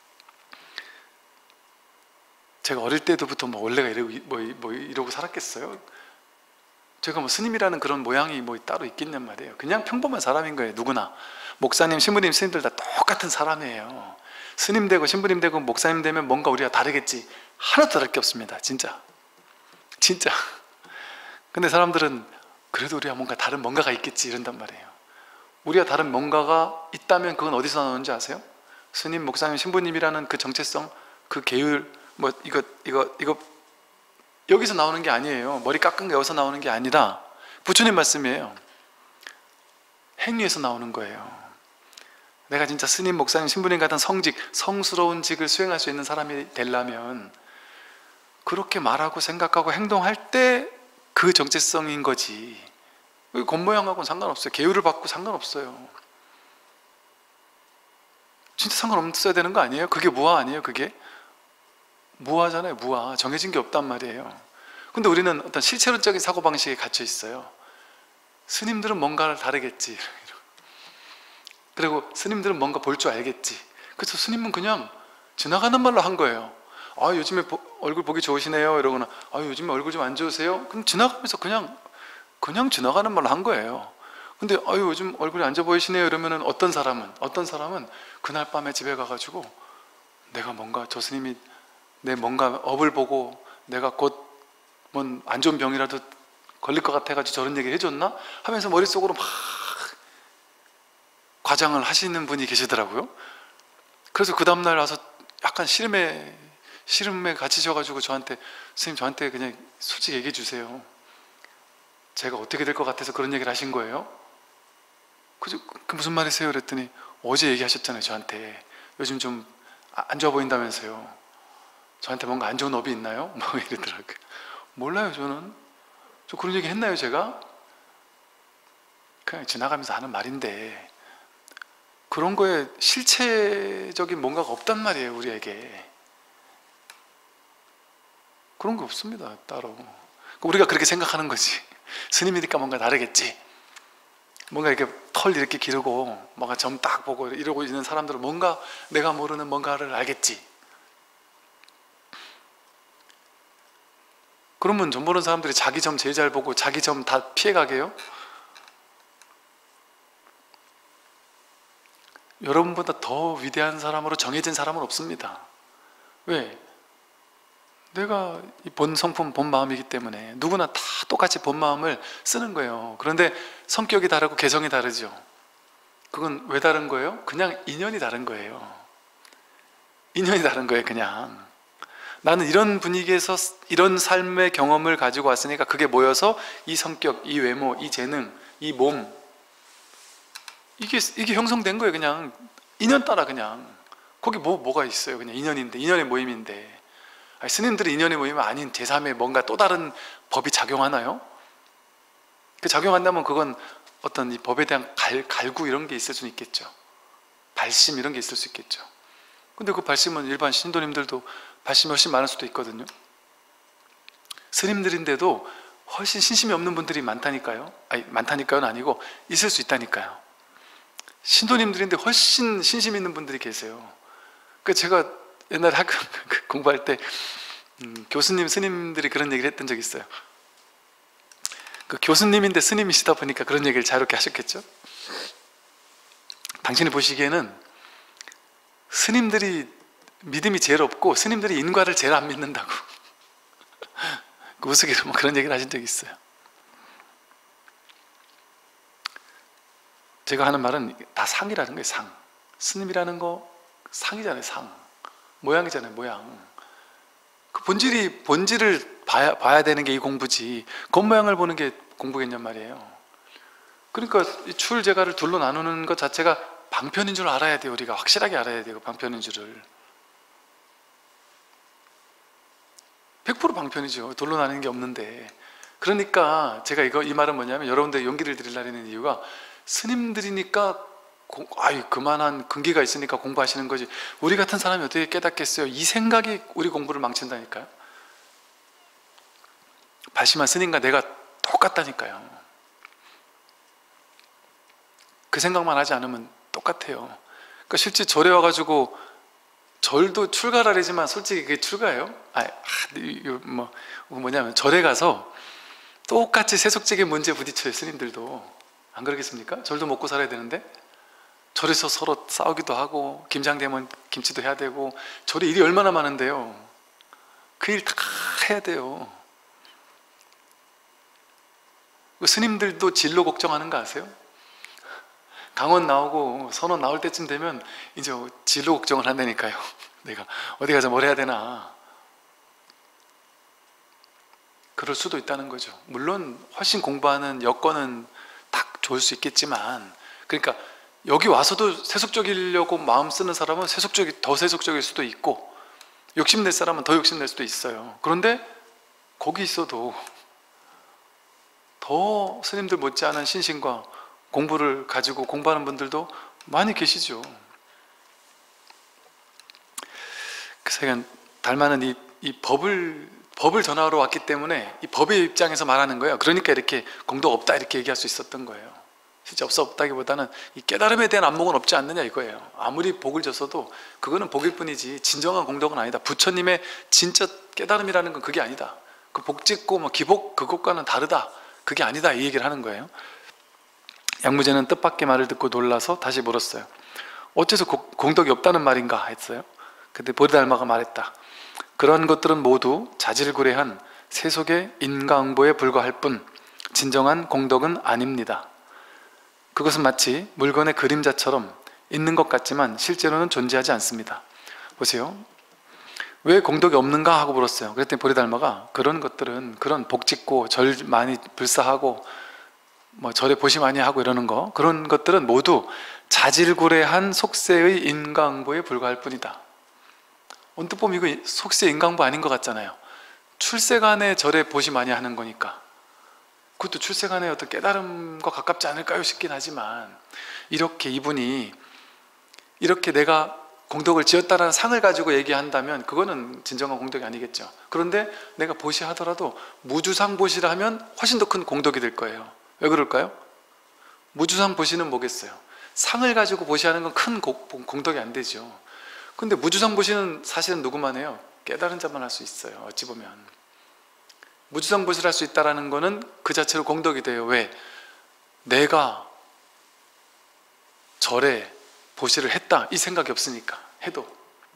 제가 어릴 때부터 뭐 원래가 이러고, 뭐, 뭐 이러고 살았겠어요? 제가 뭐 스님이라는 그런 모양이 뭐 따로 있겠냔 말이에요. 그냥 평범한 사람인 거예요. 누구나. 목사님, 신부님, 스님들 다 똑같은 사람이에요. 스님 되고 신부님 되고 목사님 되면 뭔가 우리가 다르겠지. 하나도 다를 게 없습니다. 진짜. 진짜. 근데 사람들은 그래도 우리가 뭔가 다른 뭔가가 있겠지 이런단 말이에요. 우리가 다른 뭔가가 있다면 그건 어디서 나오는지 아세요? 스님, 목사님, 신부님이라는 그 정체성, 그 계율, 뭐 이거 이거 이거 여기서 나오는 게 아니에요. 머리 깎은 게 여기서 나오는 게 아니라 부처님 말씀이에요. 행위에서 나오는 거예요. 내가 진짜 스님, 목사님, 신부님 같은 성직, 성스러운 직을 수행할 수 있는 사람이 되려면 그렇게 말하고 생각하고 행동할 때 그 정체성인 거지. 겉모양하고는 상관없어요. 계율을 받고 상관없어요. 진짜 상관없어야 되는 거 아니에요? 그게 무아 아니에요? 그게? 무아잖아요. 무아. 정해진 게 없단 말이에요. 근데 우리는 어떤 실체론적인 사고방식에 갇혀 있어요. 스님들은 뭔가를 다르겠지. 그리고 스님들은 뭔가 볼 줄 알겠지. 그래서 스님은 그냥 지나가는 말로 한 거예요. 아, 요즘에 보, 얼굴 보기 좋으시네요. 이러거나, 아, 요즘에 얼굴 좀 안 좋으세요? 그럼 지나가면서 그냥 그냥 지나가는 말로 한 거예요. 근데 아유, 요즘 얼굴이 안 좋아 보이시네요. 이러면은 어떤 사람은 어떤 사람은 그날 밤에 집에 가가지고 내가 뭔가 저 스님이 내 뭔가 업을 보고 내가 곧 뭔 안 좋은 병이라도 걸릴 것 같아가지고 저런 얘기 해줬나? 하면서 머릿속으로 막 과장을 하시는 분이 계시더라고요. 그래서 그 다음날 와서 약간 시름에 시름에 갇히셔가지고 저한테, 스님 저한테 그냥 솔직히 얘기해 주세요. 제가 어떻게 될 것 같아서 그런 얘기를 하신 거예요? 그, 그 무슨 말이세요? 그랬더니 어제 얘기하셨잖아요. 저한테 요즘 좀 안 좋아 보인다면서요. 저한테 뭔가 안 좋은 업이 있나요? 뭐 이러더라고요. 몰라요. 저는 저 그런 얘기 했나요? 제가? 그냥 지나가면서 하는 말인데 그런 거에 실체적인 뭔가가 없단 말이에요. 우리에게 그런 거 없습니다. 따로. 우리가 그렇게 생각하는 거지. 스님이니까 뭔가 다르겠지. 뭔가 이렇게 털 이렇게 기르고 뭔가 점 딱 보고 이러고 있는 사람들은 뭔가 내가 모르는 뭔가를 알겠지. 그러면 점 보는 사람들이 자기 점 제일 잘 보고 자기 점 다 피해가게요? 여러분보다 더 위대한 사람으로 정해진 사람은 없습니다. 왜? 내가 이 본 성품, 본 마음이기 때문에 누구나 다 똑같이 본 마음을 쓰는 거예요. 그런데 성격이 다르고 개성이 다르죠. 그건 왜 다른 거예요? 그냥 인연이 다른 거예요. 인연이 다른 거예요. 그냥 나는 이런 분위기에서 이런 삶의 경험을 가지고 왔으니까 그게 모여서 이 성격, 이 외모, 이 재능, 이 몸, 이게, 이게 형성된 거예요. 그냥 인연 따라. 그냥 거기 뭐, 뭐가 있어요. 그냥 인연인데, 인연의 모임인데. 아니, 스님들이 인연의 모임이 아닌 제삼의 뭔가 또 다른 법이 작용하나요? 그 작용한다면 그건 어떤 이 법에 대한 갈, 갈구 이런 게 있을 수는 있겠죠. 발심 이런 게 있을 수 있겠죠. 근데 그 발심은 일반 신도님들도 발심이 훨씬 많을 수도 있거든요. 스님들인데도 훨씬 신심이 없는 분들이 많다니까요. 아니, 많다니까요는 아니고 있을 수 있다니까요. 신도님들인데 훨씬 신심 있는 분들이 계세요. 그 제가 옛날에 학교 공부할 때 음, 교수님, 스님들이 그런 얘기를 했던 적이 있어요. 그 교수님인데 스님이시다 보니까 그런 얘기를 자유롭게 하셨겠죠. 당신이 보시기에는 스님들이 믿음이 제일 없고 스님들이 인과를 제일 안 믿는다고 그 우스개로 뭐 그런 얘기를 하신 적이 있어요. 제가 하는 말은 다 상이라는 거예요. 상. 스님이라는 거 상이잖아요. 상. 모양이잖아요. 모양. 그 본질이, 본질을 봐야, 봐야 되는 게 이 공부지 겉모양을 보는 게 공부겠냔 말이에요. 그러니까 이 출제가를 둘로 나누는 것 자체가 방편인 줄 알아야 돼요. 우리가 확실하게 알아야 돼요. 방편인 줄을. 백 퍼센트 방편이죠. 둘로 나누는 게 없는데. 그러니까 제가 이거 이 말은 뭐냐면 여러분들 용기를 드리려는 이유가 스님들이니까 고, 아이 그만한 근기가 있으니까 공부하시는 거지 우리 같은 사람이 어떻게 깨닫겠어요? 이 생각이 우리 공부를 망친다니까요. 발심한 스님과 내가 똑같다니까요. 그 생각만 하지 않으면 똑같아요. 그러니까 실제 절에 와가지고 절도 출가라리지만 솔직히 그게 출가예요? 아, 뭐 뭐냐면 절에 가서 똑같이 세속적인 문제에 부딪혀요. 스님들도 안 그러겠습니까? 절도 먹고 살아야 되는데 절에서 서로 싸우기도 하고 김장되면 김치도 해야 되고 절에 일이 얼마나 많은데요. 그 일 다 해야 돼요. 스님들도 진로 걱정하는 거 아세요? 강원 나오고 선원 나올 때쯤 되면 이제 진로 걱정을 한다니까요. 내가 어디 가서 뭘 해야 되나. 그럴 수도 있다는 거죠. 물론 훨씬 공부하는 여건은 딱 좋을 수 있겠지만 그러니까 여기 와서도 세속적이려고 마음 쓰는 사람은 세속적이, 더 세속적일 수도 있고 욕심낼 사람은 더 욕심낼 수도 있어요. 그런데 거기 있어도 더 스님들 못지않은 신심과 공부를 가지고 공부하는 분들도 많이 계시죠. 그래서 달마는 이, 이 법을 법을 전하러 왔기 때문에 이 법의 입장에서 말하는 거예요. 그러니까 이렇게 공덕 없다 이렇게 얘기할 수 있었던 거예요. 실제 없어 없다기보다는 이 깨달음에 대한 안목은 없지 않느냐 이거예요. 아무리 복을 줬어도 그거는 복일 뿐이지 진정한 공덕은 아니다. 부처님의 진짜 깨달음이라는 건 그게 아니다. 그 복 짓고 뭐 기복 그것과는 다르다. 그게 아니다 이 얘기를 하는 거예요. 양무제는 뜻밖의 말을 듣고 놀라서 다시 물었어요. 어째서 고, 공덕이 없다는 말인가 했어요. 근데 보리달마가 말했다. 그런 것들은 모두 자질구레한 세속의 인과응보에 불과할 뿐 진정한 공덕은 아닙니다. 그것은 마치 물건의 그림자처럼 있는 것 같지만 실제로는 존재하지 않습니다. 보세요. 왜 공덕이 없는가 하고 물었어요. 그랬더니 보리달마가 그런 것들은 그런 복짓고 절 많이 불사하고 뭐 절에 보시 많이 하고 이러는 거 그런 것들은 모두 자질구레한 속세의 인과응보에 불과할 뿐이다. 언뜻 보면 이거 속세 인과응보 아닌 것 같잖아요. 출세간에 절에 보시 많이 하는 거니까 그것도 출세간의 어떤 깨달음과 가깝지 않을까요 싶긴 하지만 이렇게 이분이 이렇게 내가 공덕을 지었다라는 상을 가지고 얘기한다면 그거는 진정한 공덕이 아니겠죠. 그런데 내가 보시하더라도 무주상 보시를 하면 훨씬 더 큰 공덕이 될 거예요. 왜 그럴까요? 무주상 보시는 뭐겠어요? 상을 가지고 보시하는 건 큰 공덕이 안 되죠. 근데 무주상 보시는 사실은 누구만 해요? 깨달은 자만 할 수 있어요. 어찌 보면 무주상 보시를 할 수 있다는 거는 그 자체로 공덕이 돼요. 왜? 내가 절에 보시를 했다 이 생각이 없으니까. 해도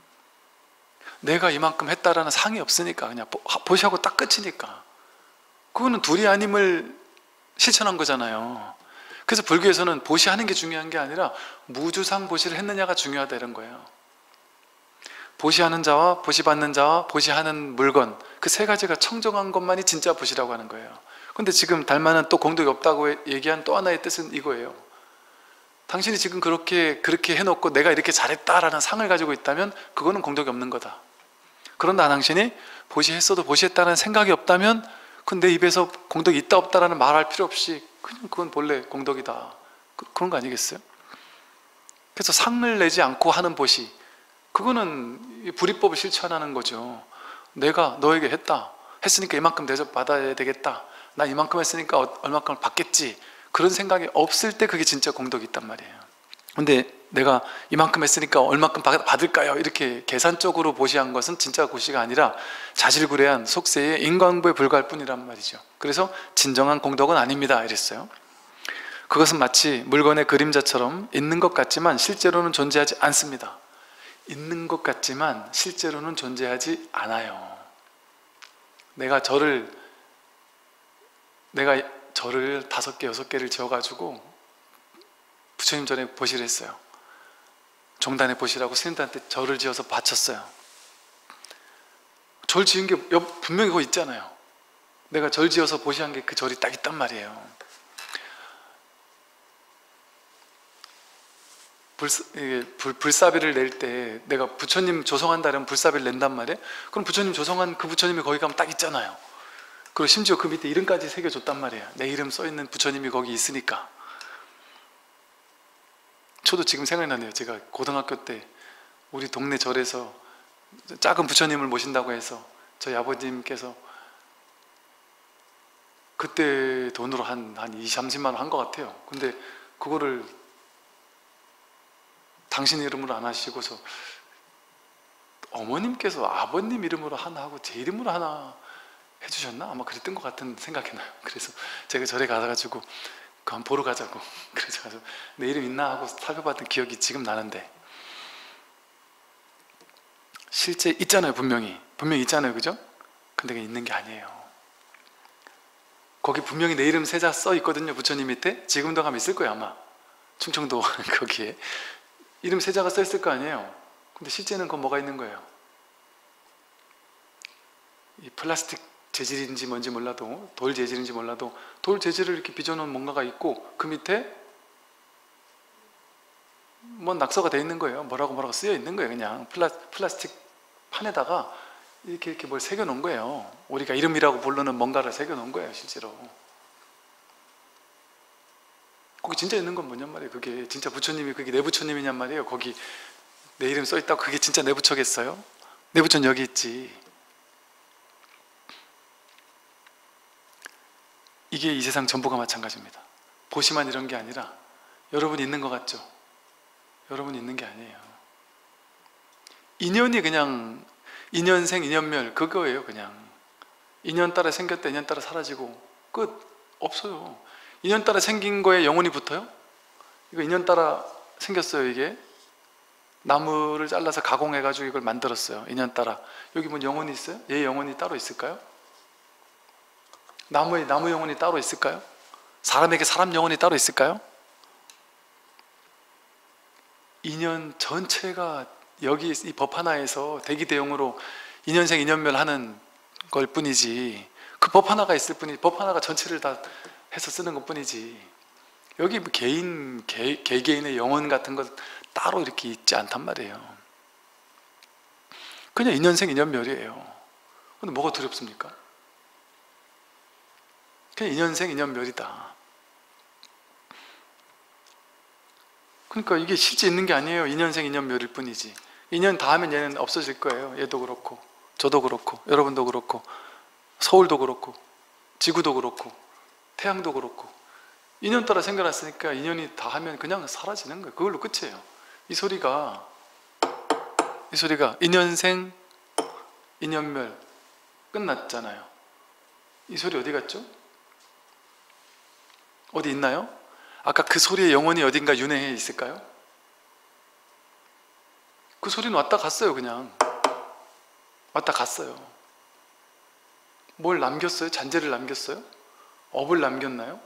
내가 이만큼 했다라는 상이 없으니까 그냥 보시하고 딱 끝이니까. 그거는 둘이 아님을 실천한 거잖아요. 그래서 불교에서는 보시하는 게 중요한 게 아니라 무주상 보시를 했느냐가 중요하다 이런 거예요. 보시하는 자와 보시받는 자와 보시하는 물건 그 세 가지가 청정한 것만이 진짜 보시라고 하는 거예요. 근데 지금 달마는 또 공덕이 없다고 얘기한 또 하나의 뜻은 이거예요. 당신이 지금 그렇게 그렇게 해놓고 내가 이렇게 잘했다라는 상을 가지고 있다면 그거는 공덕이 없는 거다. 그런데 당신이 보시했어도 보시했다는 생각이 없다면 그건 내 입에서 공덕이 있다 없다라는 말할 필요 없이 그냥 그건 본래 공덕이다. 그, 그런 거 아니겠어요? 그래서 상을 내지 않고 하는 보시, 그거는 불이법을 실천하는 거죠. 내가 너에게 했다. 했으니까 이만큼 대접받아야 되겠다. 나 이만큼 했으니까 얼마큼을 받겠지. 그런 생각이 없을 때 그게 진짜 공덕이 있단 말이에요. 근데 내가 이만큼 했으니까 얼마큼 받을까요? 이렇게 계산적으로 보시한 것은 진짜 보시가 아니라 자질구레한 속세의 인광부에 불과할 뿐이란 말이죠. 그래서 진정한 공덕은 아닙니다 이랬어요. 그것은 마치 물건의 그림자처럼 있는 것 같지만 실제로는 존재하지 않습니다. 있는 것 같지만 실제로는 존재하지 않아요. 내가 절을 내가 절을 다섯 개, 여섯 개를 지어가지고 부처님 전에 보시를 했어요. 종단에 보시라고 스님들한테 절을 지어서 바쳤어요. 절 지은 게 분명히 그거 있잖아요. 내가 절 지어서 보시한 게 그 절이 딱 있단 말이에요. 불, 불, 불사비를 낼 때 내가 부처님 조성한다면 불사비를 낸단 말이에요. 그럼 부처님 조성한 그 부처님이 거기 가면 딱 있잖아요. 그리고 심지어 그 밑에 이름까지 새겨줬단 말이에요. 내 이름 써있는 부처님이 거기 있으니까. 저도 지금 생각나네요. 제가 고등학교 때 우리 동네 절에서 작은 부처님을 모신다고 해서 저희 아버님께서 그때 돈으로 한, 한 이십, 삼십만 원 한 것 같아요. 근데 그거를 당신 이름으로 안 하시고서 어머님께서 아버님 이름으로 하나 하고 제 이름으로 하나 해주셨나? 아마 그랬던 것 같은 생각이 나요. 그래서 제가 절에 가가지고 그거 한번 보러 가자고 그래서 가서 내 이름 있나 하고 살펴봤던 기억이 지금 나는데 실제 있잖아요. 분명히 분명히 있잖아요. 그죠? 근데 그게 있는 게 아니에요. 거기 분명히 내 이름 세자 써 있거든요. 부처님 밑에. 지금도 가면 있을 거예요. 아마 충청도 거기에 이름 세자가 써 있을 거 아니에요. 근데 실제는 그건 뭐가 있는 거예요? 이 플라스틱 재질인지 뭔지 몰라도 돌 재질인지 몰라도 돌 재질을 이렇게 빚어놓은 뭔가가 있고 그 밑에 뭐 낙서가 돼 있는 거예요. 뭐라고 뭐라고 쓰여 있는 거예요. 그냥 플라, 플라스틱 판에다가 이렇게 이렇게 뭘 새겨 놓은 거예요. 우리가 이름이라고 부르는 뭔가를 새겨 놓은 거예요. 실제로 거기 진짜 있는 건 뭐냔 말이에요. 그게 진짜 부처님이 그게 내 부처님이냔 말이에요. 거기 내 이름 써 있다고 그게 진짜 내 부처겠어요? 내 부처는 여기 있지. 이게 이 세상 전부가 마찬가지입니다. 보시만 이런 게 아니라 여러분 있는 것 같죠? 여러분 있는 게 아니에요. 인연이 그냥 인연생 인연멸 그거예요. 그냥 인연 따라 생겼다 인연 따라 사라지고 끝. 없어요. 인연 따라 생긴 거에 영혼이 붙어요? 이거 인연 따라 생겼어요. 이게 나무를 잘라서 가공해가지고 이걸 만들었어요. 인연 따라. 여기 뭐 영혼이 있어요? 얘 영혼이 따로 있을까요? 나무에 나무 영혼이 따로 있을까요? 사람에게 사람 영혼이 따로 있을까요? 인연 전체가 여기 이 법 하나에서 대기대용으로 인연생 인연멸하는 걸 뿐이지 그 법 하나가 있을 뿐이지 법 하나가 전체를 다 해서 쓰는 것 뿐이지 여기 뭐 개인, 개, 개개인의 영혼 같은 것 따로 이렇게 있지 않단 말이에요. 그냥 인연생 인연멸이에요. 근데 뭐가 두렵습니까? 그냥 인연생 인연멸이다. 그러니까 이게 실제 있는 게 아니에요. 인연생 인연멸일 뿐이지. 인연 다 하면 얘는 없어질 거예요. 얘도 그렇고 저도 그렇고 여러분도 그렇고 서울도 그렇고 지구도 그렇고 태양도 그렇고 인연 따라 생겨났으니까 인연이 다 하면 그냥 사라지는 거예요. 그걸로 끝이에요. 이 소리가 이 소리가 인연생 인연멸 끝났잖아요. 이 소리 어디 갔죠? 어디 있나요? 아까 그 소리의 영혼이 어딘가 윤회해 있을까요? 그 소리는 왔다 갔어요. 그냥 왔다 갔어요. 뭘 남겼어요? 잔재를 남겼어요? 업을 남겼나요?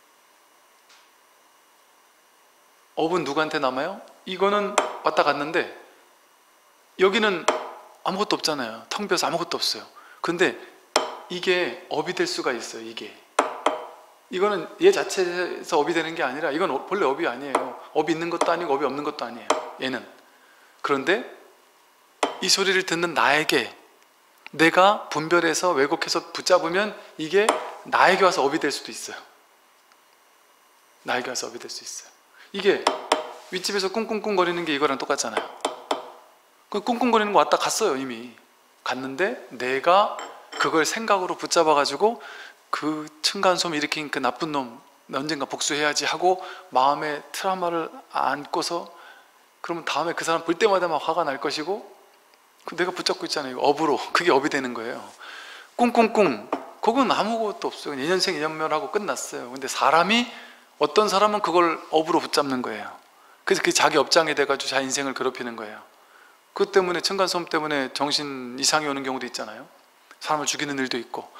업은 누구한테 남아요? 이거는 왔다 갔는데 여기는 아무것도 없잖아요. 텅 비어서 아무것도 없어요. 근데 이게 업이 될 수가 있어요. 이게 이거는 얘 자체에서 업이 되는 게 아니라 이건 본래 업이 아니에요. 업이 있는 것도 아니고 업이 없는 것도 아니에요. 얘는. 그런데 이 소리를 듣는 나에게 내가 분별해서 왜곡해서 붙잡으면 이게 나에게 와서 업이 될 수도 있어요. 나에게 와서 업이 될 수 있어요. 이게 윗집에서 꿍꿍꿍거리는 게 이거랑 똑같잖아요. 그 꿍꿍거리는 거 왔다 갔어요. 이미 갔는데 내가 그걸 생각으로 붙잡아가지고 그 층간소음 일으킨 그 나쁜 놈 언젠가 복수해야지 하고 마음에 트라우마를 안고서 그러면 다음에 그 사람 볼 때마다 막 화가 날 것이고 그 내가 붙잡고 있잖아요. 업으로. 그게 업이 되는 거예요. 꿍꿍꿍 그건 아무것도 없어요. 인연생 인연멸하고 끝났어요. 근데 사람이 어떤 사람은 그걸 업으로 붙잡는 거예요. 그래서 그게 자기 업장이 돼가지고 자기 인생을 괴롭히는 거예요. 그것 때문에 층간소음 때문에 정신 이상이 오는 경우도 있잖아요. 사람을 죽이는 일도 있고.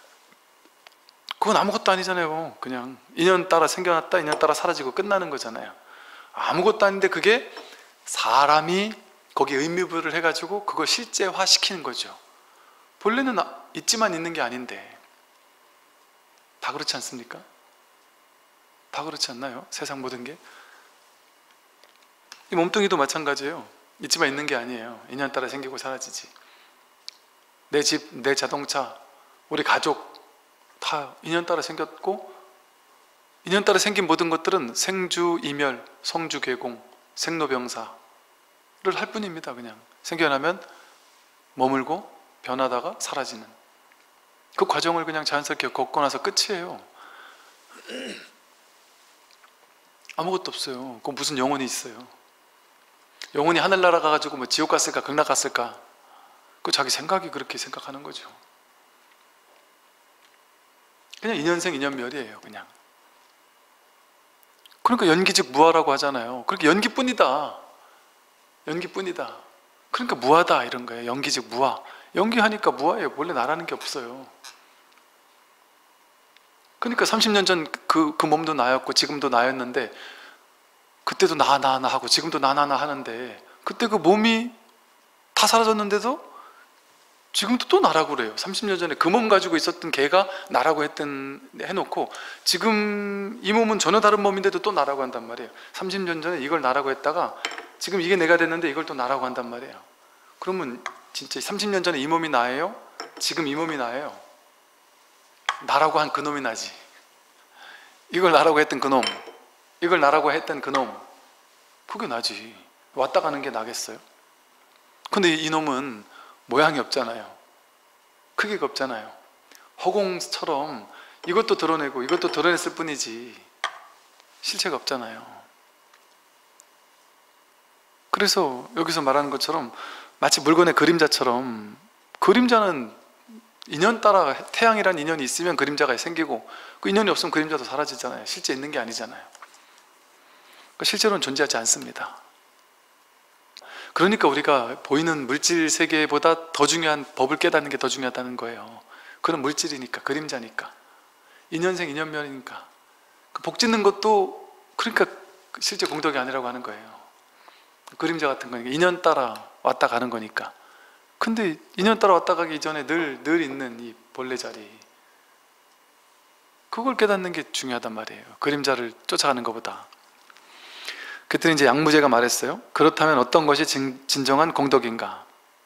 그건 아무것도 아니잖아요. 그냥 인연 따라 생겨났다 인연 따라 사라지고 끝나는 거잖아요. 아무것도 아닌데 그게 사람이 거기에 의미부여를 해가지고 그걸 실제화 시키는 거죠. 본래는 있지만 있는 게 아닌데 다 그렇지 않습니까? 다 그렇지 않나요? 세상 모든 게. 이 몸뚱이도 마찬가지예요. 있지만 있는 게 아니에요. 인연 따라 생기고 사라지지. 내 집, 내 자동차, 우리 가족 다 인연 따라 생겼고 인연 따라 생긴 모든 것들은 생주, 이멸, 성주, 괴공, 생로병사를 할 뿐입니다. 그냥 생겨나면 머물고 변하다가 사라지는 그 과정을 그냥 자연스럽게 겪고 나서 끝이에요. 아무것도 없어요. 그 무슨 영혼이 있어요. 영혼이 하늘나라 가가지고 뭐 지옥 갔을까 극락 갔을까 그 자기 생각이 그렇게 생각하는 거죠. 그냥 인연생 인연멸이에요. 그냥. 그러니까 연기즉 무아라고 하잖아요. 그렇게 연기뿐이다. 연기뿐이다. 그러니까 무아다 이런 거예요. 연기즉 무아. 연기하니까 무아예요. 원래 나라는 게 없어요. 그러니까 삼십 년 전 그 그 몸도 나였고 지금도 나였는데 그때도 나 나 나 하고 지금도 나 나 나 하는데 그때 그 몸이 다 사라졌는데도 지금도 또 나라고 그래요. 삼십 년 전에 그 몸 가지고 있었던 걔가 나라고 했던 해놓고 지금 이 몸은 전혀 다른 몸인데도 또 나라고 한단 말이에요. 삼십 년 전에 이걸 나라고 했다가 지금 이게 내가 됐는데 이걸 또 나라고 한단 말이에요. 그러면 진짜 삼십 년 전에 이 몸이 나예요? 지금 이 몸이 나예요? 나라고 한 그놈이 나지. 이걸 나라고 했던 그놈, 이걸 나라고 했던 그놈, 그게 나지. 왔다 가는 게 나겠어요? 근데 이놈은 모양이 없잖아요. 크기가 없잖아요. 허공처럼 이것도 드러내고 이것도 드러냈을 뿐이지 실체가 없잖아요. 그래서 여기서 말하는 것처럼 마치 물건의 그림자처럼 그림자는 인연 따라 태양이란 인연이 있으면 그림자가 생기고 그 인연이 없으면 그림자도 사라지잖아요. 실제 있는 게 아니잖아요. 그러니까 실제로는 존재하지 않습니다. 그러니까 우리가 보이는 물질 세계보다 더 중요한 법을 깨닫는 게 더 중요하다는 거예요. 그런 물질이니까, 그림자니까, 인연생 인연멸이니까. 복 짓는 것도 그러니까 실제 공덕이 아니라고 하는 거예요. 그림자 같은 거니까 인연 따라 왔다 가는 거니까. 근데 인연 따라 왔다 가기 이전에 늘, 늘 있는 이 본래 자리, 그걸 깨닫는 게 중요하단 말이에요. 그림자를 쫓아가는 것보다. 그때는 이제 양무제가 말했어요. 그렇다면 어떤 것이 진, 진정한 공덕인가?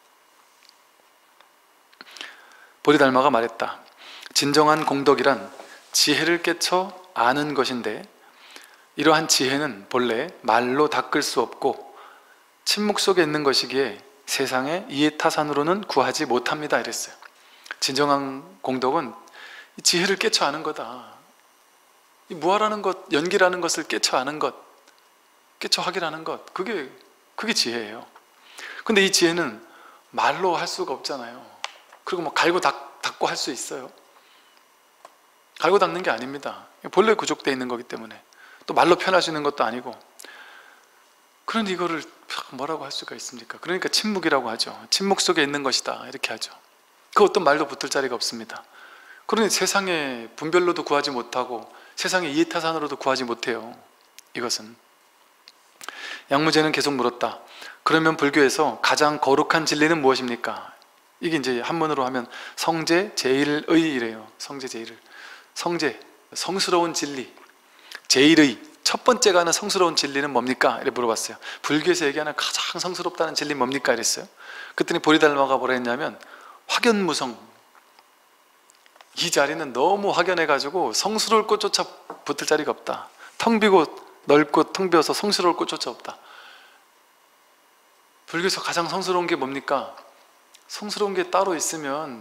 보리달마가 말했다. 진정한 공덕이란 지혜를 깨쳐 아는 것인데 이러한 지혜는 본래 말로 닦을 수 없고 침묵 속에 있는 것이기에 세상의 이해타산으로는 구하지 못합니다 이랬어요. 진정한 공덕은 지혜를 깨쳐 아는 거다. 무아라는 것, 연기라는 것을 깨쳐 아는 것, 깨쳐 확인하는 것, 그게 그게 지혜예요. 근데 이 지혜는 말로 할 수가 없잖아요. 그리고 뭐 갈고 닦, 닦고 할 수 있어요? 갈고 닦는 게 아닙니다. 본래 구족되어 있는 거기 때문에. 또 말로 표현할 수 있는 것도 아니고. 그런데 이거를 뭐라고 할 수가 있습니까? 그러니까 침묵이라고 하죠. 침묵 속에 있는 것이다 이렇게 하죠. 그 어떤 말도 붙을 자리가 없습니다. 그러니 세상의 분별로도 구하지 못하고 세상의 이해타산으로도 구하지 못해요. 이것은. 양무제는 계속 물었다. 그러면 불교에서 가장 거룩한 진리는 무엇입니까? 이게 이제 한문으로 하면 성제 제일의이래요. 성제 제일을. 성제, 성스러운 진리. 제일의, 첫 번째가 하는 성스러운 진리는 뭡니까? 이렇게 물어봤어요. 불교에서 얘기하는 가장 성스럽다는 진리는 뭡니까? 이랬어요. 그랬더니 보리달마가 뭐라 했냐면 확연무성. 이 자리는 너무 확연해가지고 성스러울 꽃조차 붙을 자리가 없다. 텅 비고 넓고 텅 비어서 성스러울 꽃조차 없다. 불교에서 가장 성스러운 게 뭡니까? 성스러운 게 따로 있으면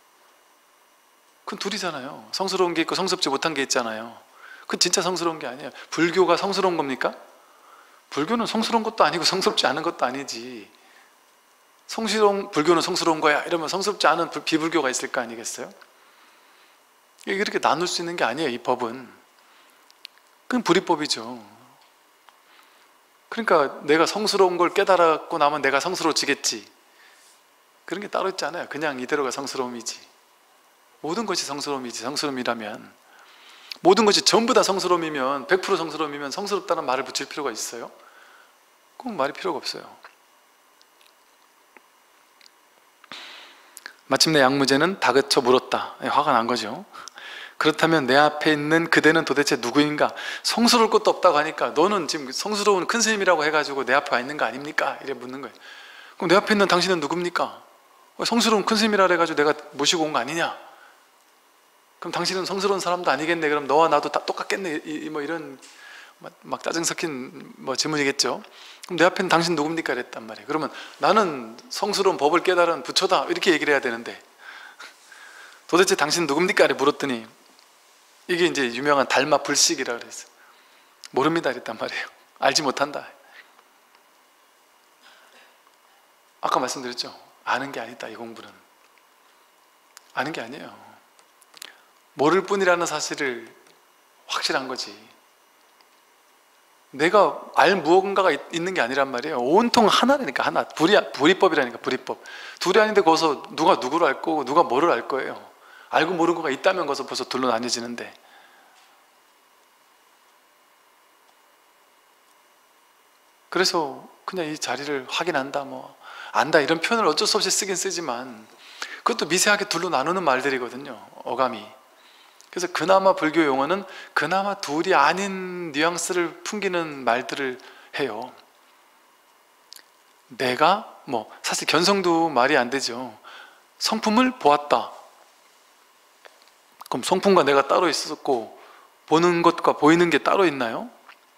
그건 둘이잖아요. 성스러운 게 있고 성스럽지 못한 게 있잖아요. 그건 진짜 성스러운 게 아니에요. 불교가 성스러운 겁니까? 불교는 성스러운 것도 아니고 성스럽지 않은 것도 아니지. 성스러운 불교는 성스러운 거야 이러면 성스럽지 않은 비불교가 있을 거 아니겠어요? 이렇게 나눌 수 있는 게 아니에요. 이 법은. 그건 불이법이죠. 그러니까 내가 성스러운 걸 깨달았고 나면 내가 성스러워지겠지. 그런 게 따로 있지 않아요. 그냥 이대로가 성스러움이지. 모든 것이 성스러움이지. 성스러움이라면 모든 것이 전부 다 성스러움이면 백 퍼센트 성스러움이면 성스럽다는 말을 붙일 필요가 있어요? 꼭 말이 필요가 없어요. 마침내 양무제는 다그쳐 물었다. 화가 난 거죠. 그렇다면 내 앞에 있는 그대는 도대체 누구인가? 성스러울 것도 없다고 하니까 너는 지금 성스러운 큰 스님이라고 해가지고 내 앞에 와 있는 거 아닙니까? 이래 묻는 거예요. 그럼 내 앞에 있는 당신은 누굽니까? 성스러운 큰 스님이라 해가지고 내가 모시고 온 거 아니냐? 그럼 당신은 성스러운 사람도 아니겠네? 그럼 너와 나도 다 똑같겠네? 이, 이, 뭐 이런 막 짜증 섞인 뭐 질문이겠죠. 그럼 내 앞에는 당신 누굽니까? 이랬단 말이에요. 그러면 나는 성스러운 법을 깨달은 부처다 이렇게 얘기를 해야 되는데 도대체 당신 누굽니까? 이렇게 물었더니 이게 이제 유명한 달마 불식이라 그랬어. 모릅니다 이랬단 말이에요. 알지 못한다. 아까 말씀드렸죠. 아는 게 아니다 이 공부는. 아는 게 아니에요. 모를 뿐이라는 사실을 확실한 거지. 내가 알 무언가가 있는 게 아니란 말이에요. 온통 하나라니까 하나. 불이, 불이법이라니까 불이법. 둘이 아닌데 거기서 누가 누구를 알 거고 누가 뭐를 알 거예요. 알고 모르는 거가 있다면 거기서 벌써 둘로 나뉘어지는데 그래서 그냥 이 자리를 확인한다 뭐 안다 이런 표현을 어쩔 수 없이 쓰긴 쓰지만 그것도 미세하게 둘로 나누는 말들이거든요. 어감이. 그래서 그나마 불교 용어는 그나마 둘이 아닌 뉘앙스를 풍기는 말들을 해요. 내가 뭐 사실 견성도 말이 안 되죠. 성품을 보았다. 그럼 성품과 내가 따로 있었고 보는 것과 보이는 게 따로 있나요?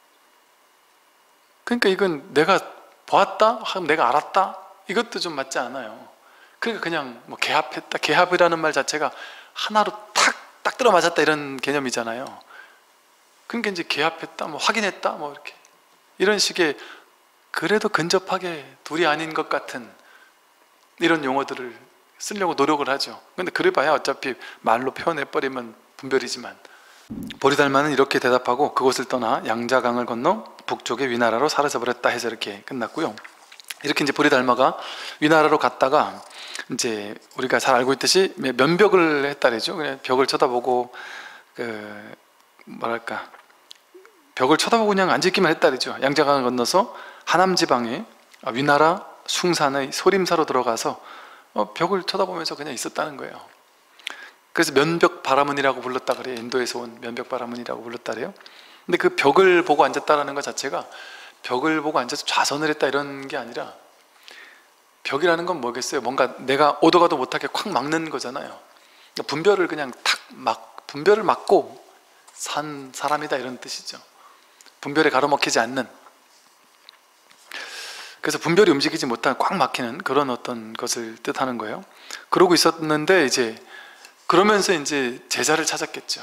그러니까 이건 내가 보았다 하면 내가 알았다 이것도 좀 맞지 않아요. 그러니까 그냥 뭐 개합했다 개합이라는 말 자체가 하나로 탁 딱 들어맞았다 이런 개념이잖아요. 그러니까 이제 개합했다 뭐 확인했다 뭐 이렇게 이런 식의 그래도 근접하게 둘이 아닌 것 같은 이런 용어들을 쓰려고 노력을 하죠. 근데 그래봐야 어차피 말로 표현해버리면 분별이지만 보리달마는 이렇게 대답하고 그곳을 떠나 양자강을 건너 북쪽의 위나라로 사라져버렸다 해서 이렇게 끝났고요. 이렇게 이제 보리달마가 위나라로 갔다가 이제 우리가 잘 알고 있듯이 면벽을 했다래죠. 그냥 벽을 쳐다보고 그 뭐랄까 벽을 쳐다보고 그냥 앉아있기만 했다래죠. 양자강을 건너서 하남 지방의 위나라 숭산의 소림사로 들어가서 어, 벽을 쳐다보면서 그냥 있었다는 거예요. 그래서 면벽 바라문이라고 불렀다 그래요. 인도에서 온 면벽 바라문이라고 불렀다 그래요. 근데 그 벽을 보고 앉았다라는 것 자체가 벽을 보고 앉아서 좌선을 했다 이런 게 아니라 벽이라는 건 뭐겠어요? 뭔가 내가 오도 가도 못하게 콱 막는 거잖아요. 그러니까 분별을 그냥 탁 막 분별을 막고 산 사람이다 이런 뜻이죠. 분별에 가로막히지 않는. 그래서 분별이 움직이지 못한 꽉 막히는 그런 어떤 것을 뜻하는 거예요. 그러고 있었는데 이제 그러면서 이제 제자를 찾았겠죠.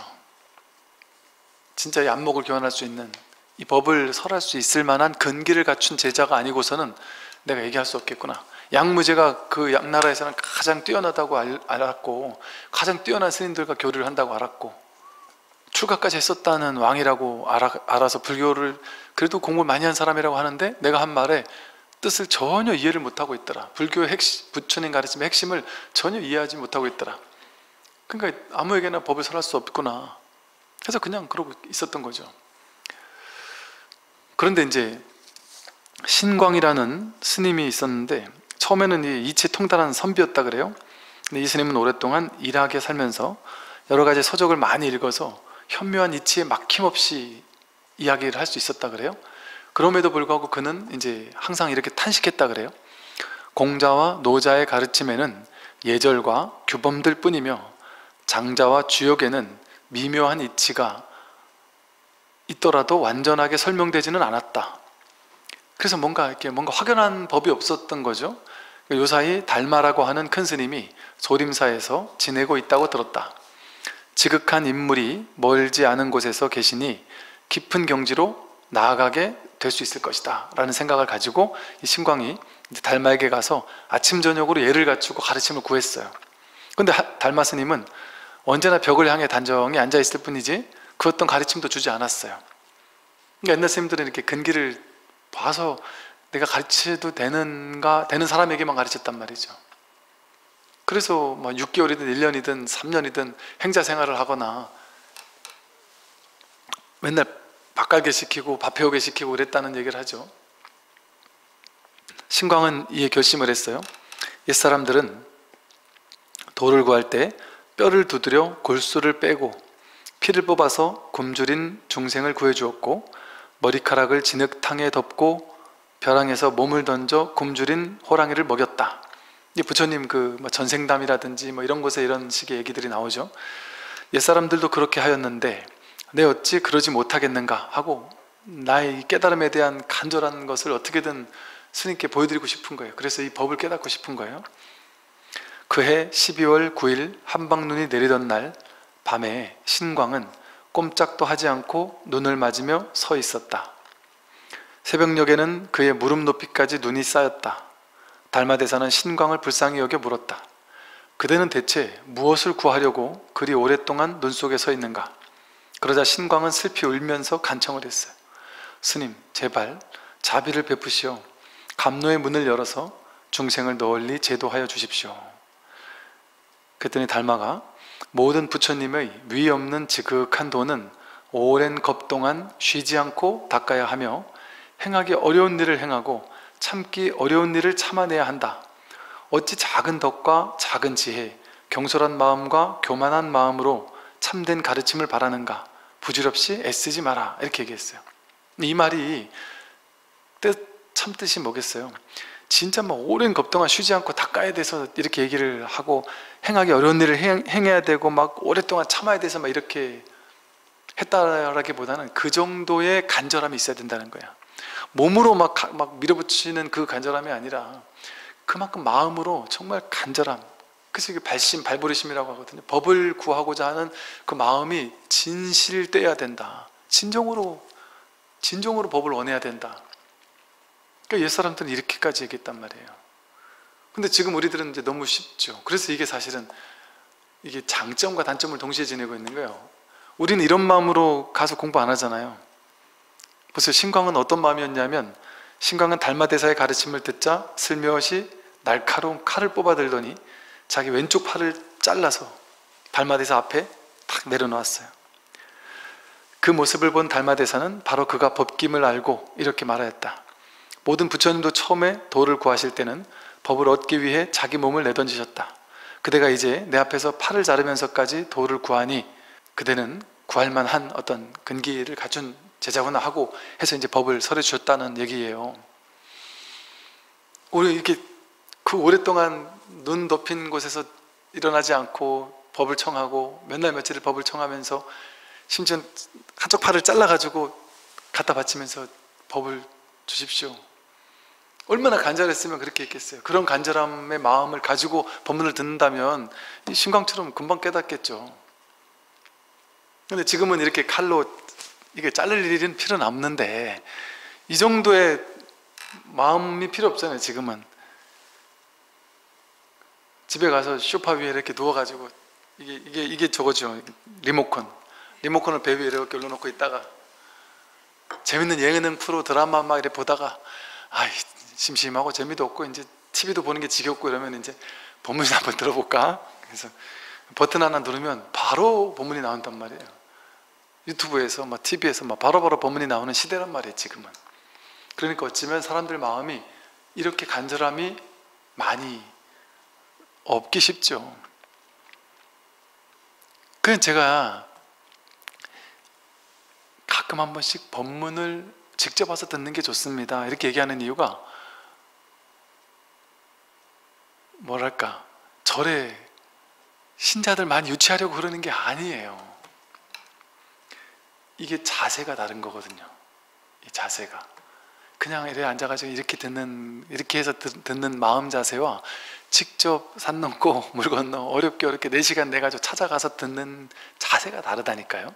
진짜 이 안목을 교환할 수 있는, 이 법을 설할 수 있을 만한 근기를 갖춘 제자가 아니고서는 내가 얘기할 수 없겠구나. 양무제가 그 양나라에서는 가장 뛰어나다고 알, 알았고 가장 뛰어난 스님들과 교류를 한다고 알았고 출가까지 했었다는 왕이라고 알아, 알아서 불교를 그래도 공부를 많이 한 사람이라고 하는데 내가 한 말에 뜻을 전혀 이해를 못하고 있더라. 불교의 핵심, 부처님 가르침의 핵심을 전혀 이해하지 못하고 있더라. 그러니까 아무에게나 법을 설할 수 없구나. 그래서 그냥 그러고 있었던 거죠. 그런데 이제 신광이라는 스님이 있었는데 처음에는 이 이치 통달한 선비였다 그래요. 근데 이 스님은 오랫동안 일하게 살면서 여러 가지 서적을 많이 읽어서 현묘한 이치에 막힘없이 이야기를 할 수 있었다 그래요. 그럼에도 불구하고 그는 이제 항상 이렇게 탄식했다 그래요. 공자와 노자의 가르침에는 예절과 규범들 뿐이며 장자와 주역에는 미묘한 이치가 있더라도 완전하게 설명되지는 않았다. 그래서 뭔가 이렇게 뭔가 확연한 법이 없었던 거죠. 요사이 달마라고 하는 큰 스님이 소림사에서 지내고 있다고 들었다. 지극한 인물이 멀지 않은 곳에서 계시니 깊은 경지로 나아가게 될 수 있을 것이다 라는 생각을 가지고 이 신광이 이제 달마에게 가서 아침 저녁으로 예를 갖추고 가르침을 구했어요. 근데 달마 스님은 언제나 벽을 향해 단정히 앉아 있을 뿐이지 그 어떤 가르침도 주지 않았어요. 그러니까 옛날 스님들은 이렇게 근기를 봐서 내가 가르쳐도 되는가, 되는 사람에게만 가르쳤단 말이죠. 그래서 뭐 육 개월이든 일 년이든 삼 년이든 행자 생활을 하거나 맨날 밥 갈게 시키고 밥 배우게 시키고 그랬다는 얘기를 하죠. 신광은 이에 결심을 했어요. 옛사람들은 돌을 구할 때 뼈를 두드려 골수를 빼고 피를 뽑아서 굶주린 중생을 구해주었고 머리카락을 진흙탕에 덮고 벼랑에서 몸을 던져 굶주린 호랑이를 먹였다. 이 부처님 그 전생담이라든지 뭐 이런 곳에 이런 식의 얘기들이 나오죠. 옛사람들도 그렇게 하였는데 내 어찌 그러지 못하겠는가 하고 나의 깨달음에 대한 간절한 것을 어떻게든 스님께 보여드리고 싶은 거예요. 그래서 이 법을 깨닫고 싶은 거예요. 그해 십이월 구일 한방눈이 내리던 날 밤에 신광은 꼼짝도 하지 않고 눈을 맞으며 서 있었다. 새벽녘에는 그의 무릎 높이까지 눈이 쌓였다. 달마대사는 신광을 불쌍히 여겨 물었다. 그대는 대체 무엇을 구하려고 그리 오랫동안 눈 속에 서 있는가? 그러자 신광은 슬피 울면서 간청을 했어요. 스님, 제발 자비를 베푸시오. 감로의 문을 열어서 중생을 널리 제도하여 주십시오. 그랬더니 달마가 모든 부처님의 위 없는 지극한 도는 오랜 겁 동안 쉬지 않고 닦아야 하며 행하기 어려운 일을 행하고 참기 어려운 일을 참아내야 한다. 어찌 작은 덕과 작은 지혜, 경솔한 마음과 교만한 마음으로 참된 가르침을 바라는가? 부질없이 애쓰지 마라. 이렇게 얘기했어요. 이 말이 뜻, 참 뜻이 뭐겠어요? 진짜 뭐 오랜 겁 동안 쉬지 않고 닦아야 돼서 이렇게 얘기를 하고 행하기 어려운 일을 행, 행해야 되고 막 오랫동안 참아야 돼서 막 이렇게 했다라기보다는 그 정도의 간절함이 있어야 된다는 거야. 몸으로 막, 막 밀어붙이는 그 간절함이 아니라 그만큼 마음으로 정말 간절함. 그래서 이게 발심, 발버리심이라고 하거든요. 법을 구하고자 하는 그 마음이 진실돼야 된다. 진정으로 진정으로 법을 원해야 된다. 그러니까 옛사람들은 이렇게까지 얘기했단 말이에요. 근데 지금 우리들은 이제 너무 쉽죠. 그래서 이게 사실은 이게 장점과 단점을 동시에 지내고 있는 거예요. 우리는 이런 마음으로 가서 공부 안 하잖아요. 그래서 신광은 어떤 마음이었냐면 신광은 달마대사의 가르침을 듣자 슬며시 날카로운 칼을 뽑아들더니 자기 왼쪽 팔을 잘라서 달마대사 앞에 탁 내려놓았어요. 그 모습을 본 달마대사는 바로 그가 법김을 알고 이렇게 말하였다. 모든 부처님도 처음에 도를 구하실 때는 법을 얻기 위해 자기 몸을 내던지셨다. 그대가 이제 내 앞에서 팔을 자르면서까지 도를 구하니 그대는 구할 만한 어떤 근기를 갖춘 제자구나 하고 해서 이제 법을 설해 주셨다는 얘기예요. 우리 이렇게 그 오랫동안 눈 덮인 곳에서 일어나지 않고 법을 청하고 몇 날 며칠을 법을 청하면서 심지어 한쪽 팔을 잘라가지고 갖다 바치면서 법을 주십시오. 얼마나 간절했으면 그렇게 했겠어요. 그런 간절함의 마음을 가지고 법문을 듣는다면 이 심광처럼 금방 깨닫겠죠. 근데 지금은 이렇게 칼로 이게 자를 일은 필요는 없는데 이 정도의 마음이 필요 없잖아요. 지금은 집에 가서 소파 위에 이렇게 누워가지고 이게 이게 이게 저거죠. 리모컨 리모컨을 배 위에 이렇게 올려놓고 있다가 재밌는 예능 프로 드라마 막 이렇게 보다가 아이 심심하고 재미도 없고 이제 티비도 보는 게 지겹고 이러면 이제 법문이나 한번 들어볼까? 그래서 버튼 하나 누르면 바로 법문이 나온단 말이에요. 유튜브에서 막 티비에서 막 바로바로 법문이 나오는 시대란 말이에요. 지금은. 그러니까 어쩌면 사람들 마음이 이렇게 간절함이 많이 없기 쉽죠. 그래서 제가 가끔 한 번씩 법문을 직접 와서 듣는 게 좋습니다 이렇게 얘기하는 이유가 뭐랄까 절에 신자들 많이 유치하려고 그러는 게 아니에요. 이게 자세가 다른 거거든요. 이 자세가 그냥 이렇게 앉아가지고 이렇게 듣는 이렇게 해서 듣, 듣는 마음 자세와 직접 산 넘고 물 건너 어렵게 어렵게 네 시간 내가지고 찾아가서 듣는 자세가 다르다니까요.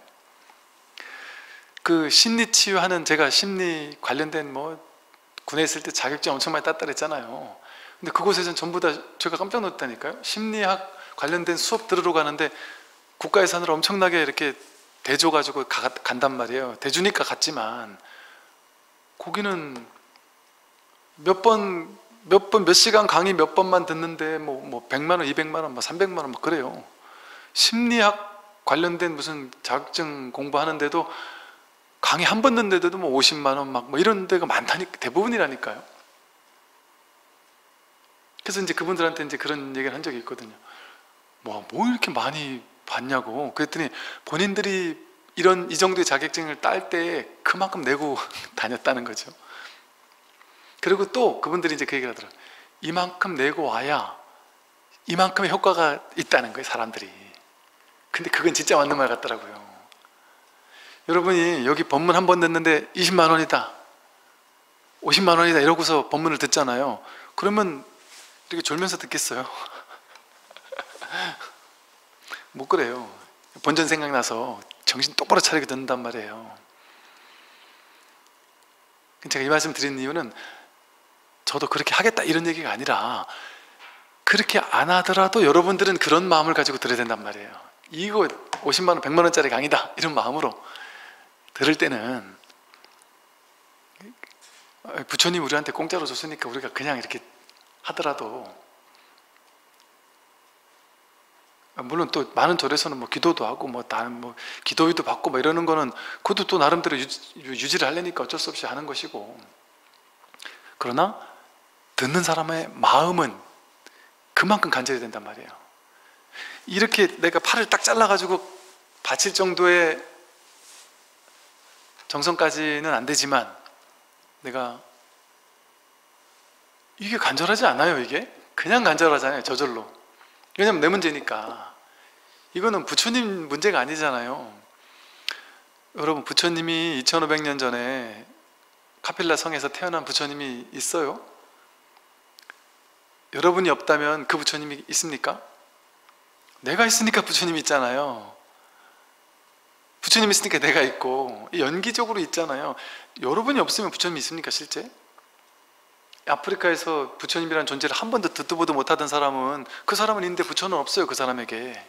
그 심리치유하는 제가 심리 관련된 뭐 군에 있을 때 자격증 엄청 많이 땄다 그랬잖아요. 근데 그곳에서는 전부 다 제가 깜짝 놀랐다니까요. 심리학 관련된 수업 들으러 가는데 국가 예산으로 엄청나게 이렇게 대줘가지고 가, 간단 말이에요. 대주니까 갔지만 거기는 몇 번, 몇 번, 몇 시간 강의 몇 번만 듣는데 뭐, 뭐 백만 원, 이백만 원, 뭐 삼백만 원 막 그래요. 심리학 관련된 무슨 자격증 공부하는데도 강의 한 번 듣는데도 뭐 오십만 원 막 뭐 이런 데가 많다니까, 대부분이라니까요. 그래서 이제 그분들한테 이제 그런 얘기를 한 적이 있거든요. 뭐, 뭐 이렇게 많이 받냐고. 그랬더니 본인들이 이런 이 정도의 자격증을 딸 때 그만큼 내고 다녔다는 거죠. 그리고 또 그분들이 이제 그 얘기를 하더라고요. 이만큼 내고 와야 이만큼의 효과가 있다는 거예요, 사람들이. 근데 그건 진짜 맞는 말 같더라고요. 여러분이 여기 법문 한 번 듣는데 이십만 원이다, 오십만 원이다 이러고서 법문을 듣잖아요. 그러면 이렇게 졸면서 듣겠어요? 못 그래요. 본전 생각나서 정신 똑바로 차리게 듣는단 말이에요. 제가 이 말씀 드리는 이유는 저도 그렇게 하겠다 이런 얘기가 아니라 그렇게 안 하더라도 여러분들은 그런 마음을 가지고 들어야 된단 말이에요. 이거 오십만 원, 백만 원짜리 강의다 이런 마음으로 들을 때는 부처님 우리한테 공짜로 줬으니까 우리가 그냥 이렇게 하더라도, 물론 또 많은 절에서는 뭐 기도도 하고 뭐 다른 뭐 기도위도 받고 뭐 이러는 거는 그것도 또 나름대로 유지, 유지를 하려니까 어쩔 수 없이 하는 것이고, 그러나 듣는 사람의 마음은 그만큼 간절해야 된단 말이에요. 이렇게 내가 팔을 딱 잘라가지고 바칠 정도의 정성까지는 안 되지만 내가 이게 간절하지 않아요. 이게 그냥 간절하잖아요, 저절로. 왜냐면 내 문제니까. 이거는 부처님 문제가 아니잖아요. 여러분, 부처님이 이천오백 년 전에 카필라 성에서 태어난 부처님이 있어요? 여러분이 없다면 그 부처님이 있습니까? 내가 있으니까 부처님이 있잖아요. 부처님이 있으니까 내가 있고, 연기적으로 있잖아요. 여러분이 없으면 부처님이 있습니까, 실제? 아프리카에서 부처님이라는 존재를 한 번도 듣도 보도 못하던 사람은 그 사람은 있는데 부처는 없어요, 그 사람에게.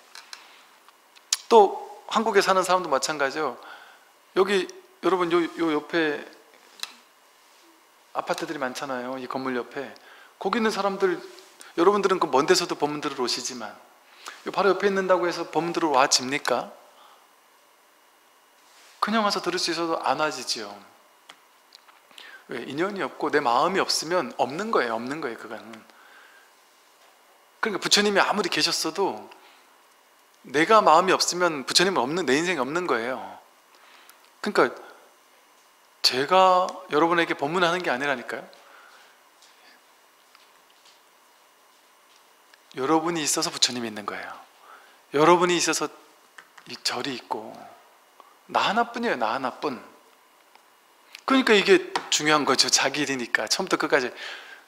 또 한국에 사는 사람도 마찬가지죠. 여기 여러분 요, 요 옆에 아파트들이 많잖아요. 이 건물 옆에. 거기 있는 사람들, 여러분들은 그 먼 데서도 법문 들으러 오시지만 요 바로 옆에 있는다고 해서 법문 들으러 와집니까? 그냥 와서 들을 수 있어도 안 와지지요. 왜? 인연이 없고 내 마음이 없으면 없는 거예요. 없는 거예요, 그거는. 그러니까 부처님이 아무리 계셨어도 내가 마음이 없으면 부처님은 없는, 내 인생이 없는 거예요. 그러니까 제가 여러분에게 법문하는 게 아니라니까요. 여러분이 있어서 부처님이 있는 거예요. 여러분이 있어서 이 절이 있고, 나 하나뿐이에요. 나 하나뿐. 그러니까 이게 중요한 거죠. 자기 일이니까 처음부터 끝까지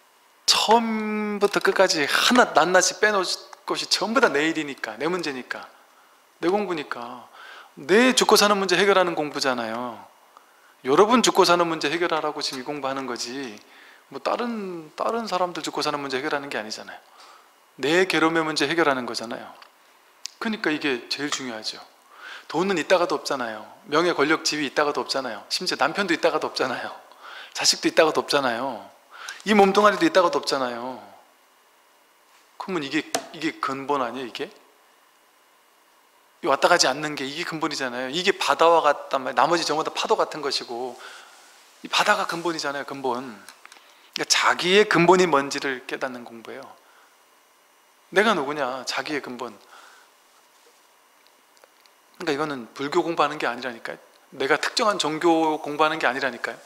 처음부터 끝까지 하나 낱낱이 빼놓을 것이 전부 다 내 일이니까, 내 문제니까, 내 공부니까. 내 죽고 사는 문제 해결하는 공부잖아요. 여러분 죽고 사는 문제 해결하라고 지금 이 공부하는 거지, 뭐 다른 다른 사람들 죽고 사는 문제 해결하는 게 아니잖아요. 내 괴로움의 문제 해결하는 거잖아요. 그러니까 이게 제일 중요하죠. 돈은 있다가도 없잖아요. 명예, 권력, 지위 있다가도 없잖아요. 심지어 남편도 있다가도 없잖아요. 자식도 있다가도 없잖아요. 이 몸뚱아리도 있다가도 없잖아요. 그러면 이게 이게 근본 아니에요, 이게? 왔다 가지 않는 게 이게 근본이잖아요. 이게 바다와 같단 말이에요. 나머지 전부 다 파도 같은 것이고, 이 바다가 근본이잖아요, 근본. 그러니까 자기의 근본이 뭔지를 깨닫는 공부예요. 내가 누구냐, 자기의 근본. 그러니까 이거는 불교 공부하는 게 아니라니까요. 내가 특정한 종교 공부하는 게 아니라니까요.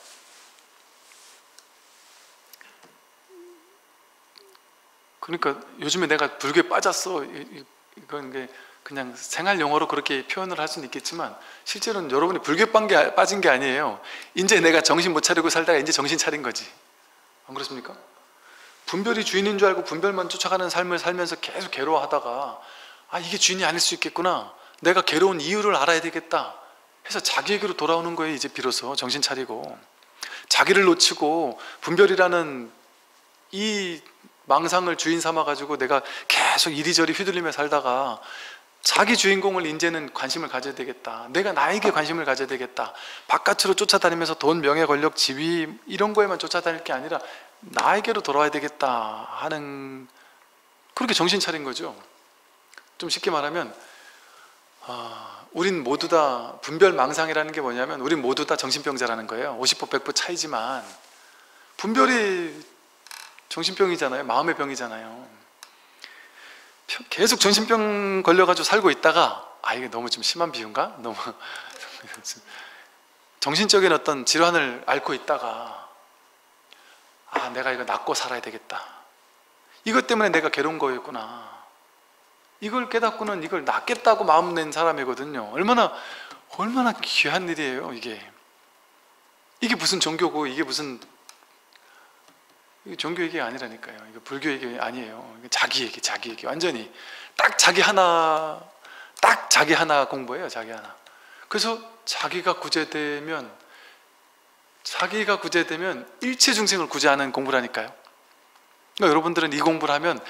그러니까 요즘에 내가 불교에 빠졌어, 이건 그냥 생활 용어로 그렇게 표현을 할 수는 있겠지만, 실제로는 여러분이 불교에 빠진 게 아니에요. 이제 내가 정신 못 차리고 살다가 이제 정신 차린 거지. 안 그렇습니까? 분별이 주인인 줄 알고 분별만 쫓아가는 삶을 살면서 계속 괴로워하다가, 아, 이게 주인이 아닐 수 있겠구나, 내가 괴로운 이유를 알아야 되겠다 해서 자기에게로 돌아오는 거예요. 이제 비로소 정신 차리고. 자기를 놓치고 분별이라는 이 망상을 주인 삼아가지고 내가 계속 이리저리 휘둘리며 살다가, 자기 주인공을 이제는 관심을 가져야 되겠다, 내가 나에게 관심을 가져야 되겠다, 바깥으로 쫓아다니면서 돈, 명예, 권력, 지위 이런 거에만 쫓아다닐 게 아니라 나에게로 돌아와야 되겠다 하는, 그렇게 정신 차린 거죠. 좀 쉽게 말하면, 아, 우린 모두 다 분별망상이라는 게 뭐냐면, 우린 모두 다 정신병자라는 거예요. 오십 보 백 보 차이지만 분별이 정신병이잖아요. 마음의 병이잖아요. 계속 정신병 걸려가지고 살고 있다가, 아, 이게 너무 좀 심한 비유인가? 너무 정신적인 어떤 질환을 앓고 있다가, 아, 내가 이거 낫고 살아야 되겠다, 이것 때문에 내가 괴로운 거였구나, 이걸 깨닫고는 이걸 낫겠다고 마음 낸 사람이거든요. 얼마나 얼마나 귀한 일이에요, 이게. 이게 무슨 종교고, 이게 무슨, 이게 종교 얘기가 아니라니까요. 이거 불교 얘기 아니에요. 이게 자기 얘기, 자기 얘기. 완전히 딱 자기 하나, 딱 자기 하나 공부예요, 자기 하나. 그래서 자기가 구제되면, 자기가 구제되면 일체 중생을 구제하는 공부라니까요. 그러니까 여러분들은 이 공부를 하면,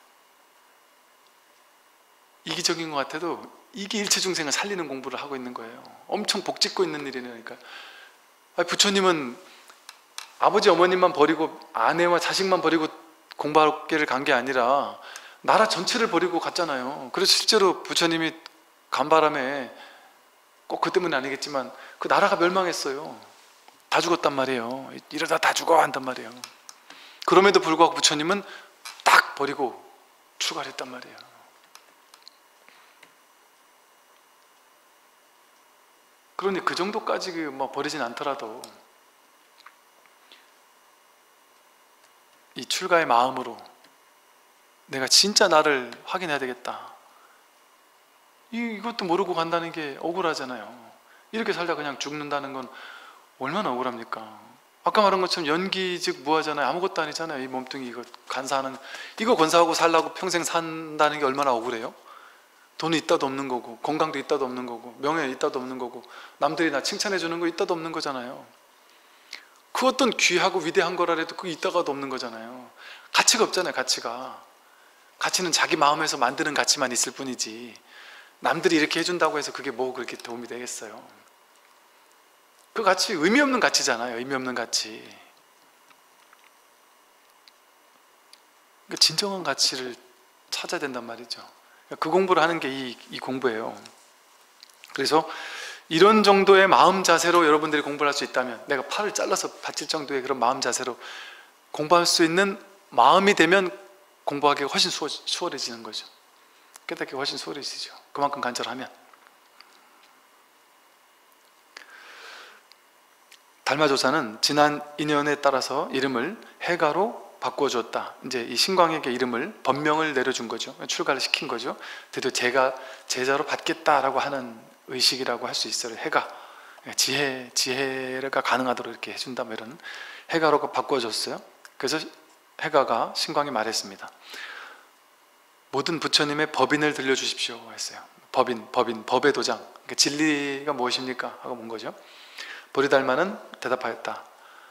이기적인 것 같아도 이게 일체 중생을 살리는 공부를 하고 있는 거예요. 엄청 복 짓고 있는 일이니까. 부처님은 아버지 어머님만 버리고 아내와 자식만 버리고 공부하기를 간 게 아니라 나라 전체를 버리고 갔잖아요. 그래서 실제로 부처님이 간바람에, 꼭 그 때문은 아니겠지만 그 나라가 멸망했어요. 다 죽었단 말이에요. 이러다 다 죽어 한단 말이에요. 그럼에도 불구하고 부처님은 딱 버리고 출가를 했단 말이에요. 그러니 그 정도까지 뭐 버리진 않더라도 이 출가의 마음으로 내가 진짜 나를 확인해야 되겠다, 이, 이것도 모르고 간다는 게 억울하잖아요. 이렇게 살다 그냥 죽는다는 건 얼마나 억울합니까? 아까 말한 것처럼 연기 즉 무하잖아요. 아무것도 아니잖아요. 이 몸뚱이 이거 간사하는, 이거 건사하고 살라고 평생 산다는 게 얼마나 억울해요? 돈이 있다도 없는 거고, 건강도 있다도 없는 거고, 명예 있다도 없는 거고, 남들이 나 칭찬해 주는 거 있다도 없는 거잖아요. 그 어떤 귀하고 위대한 거라도 그게 있다가도 없는 거잖아요. 가치가 없잖아요, 가치가. 가치는 자기 마음에서 만드는 가치만 있을 뿐이지, 남들이 이렇게 해준다고 해서 그게 뭐 그렇게 도움이 되겠어요. 그 가치 의미 없는 가치잖아요. 의미 없는 가치. 그러니까 진정한 가치를 찾아야 된단 말이죠. 그 공부를 하는 게 이 이 공부예요. 그래서 이런 정도의 마음 자세로 여러분들이 공부를 할 수 있다면, 내가 팔을 잘라서 바칠 정도의 그런 마음 자세로 공부할 수 있는 마음이 되면 공부하기가 훨씬 수월, 수월해지는 거죠. 깨닫기가 훨씬 수월해지죠. 그만큼 간절하면. 달마조사는 지난 인연에 따라서 이름을 해가로 바꿔줬다. 이제 이 신광에게 이름을, 법명을 내려준 거죠. 출가를 시킨 거죠. 드디어 제가 제자로 받겠다라고 하는 의식이라고 할 수 있어요. 해가, 지혜, 지혜가 가능하도록 이렇게 해준다, 뭐 이런 해가로 바꿔줬어요. 그래서 해가가 신광에 말했습니다. 모든 부처님의 법인을 들려주십시오 했어요. 법인, 법인, 법의 도장. 그러니까 진리가 무엇입니까? 하고 문 거죠. 보리달마는 대답하였다.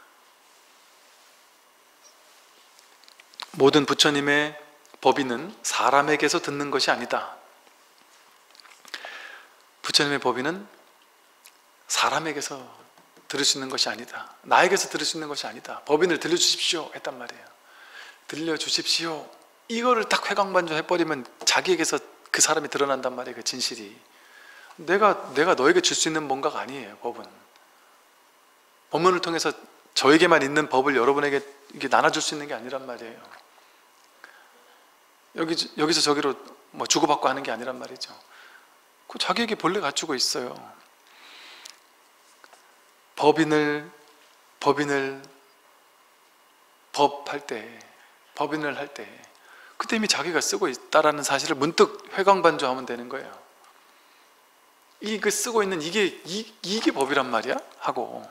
모든 부처님의 법인은 사람에게서 듣는 것이 아니다. 부처님의 법인은 사람에게서 들을 수 있는 것이 아니다. 나에게서 들을 수 있는 것이 아니다. 법인을 들려주십시오 했단 말이에요. 들려주십시오. 이거를 딱 회광반조 해버리면 자기에게서 그 사람이 드러난단 말이에요. 그 진실이. 내가 내가 너에게 줄 수 있는 뭔가가 아니에요. 법은. 법문을 통해서 저에게만 있는 법을 여러분에게 이게 나눠줄 수 있는 게 아니란 말이에요. 여기, 여기서 저기로 뭐 주고받고 하는 게 아니란 말이죠. 그 자기에게 본래 갖추고 있어요. 법인을 법인을 법할 때 법인을 할 때 그때 이미 자기가 쓰고 있다라는 사실을 문득 회광반조하면 되는 거예요. 이 그 쓰고 있는 이게 이, 이게 법이란 말이야? 하고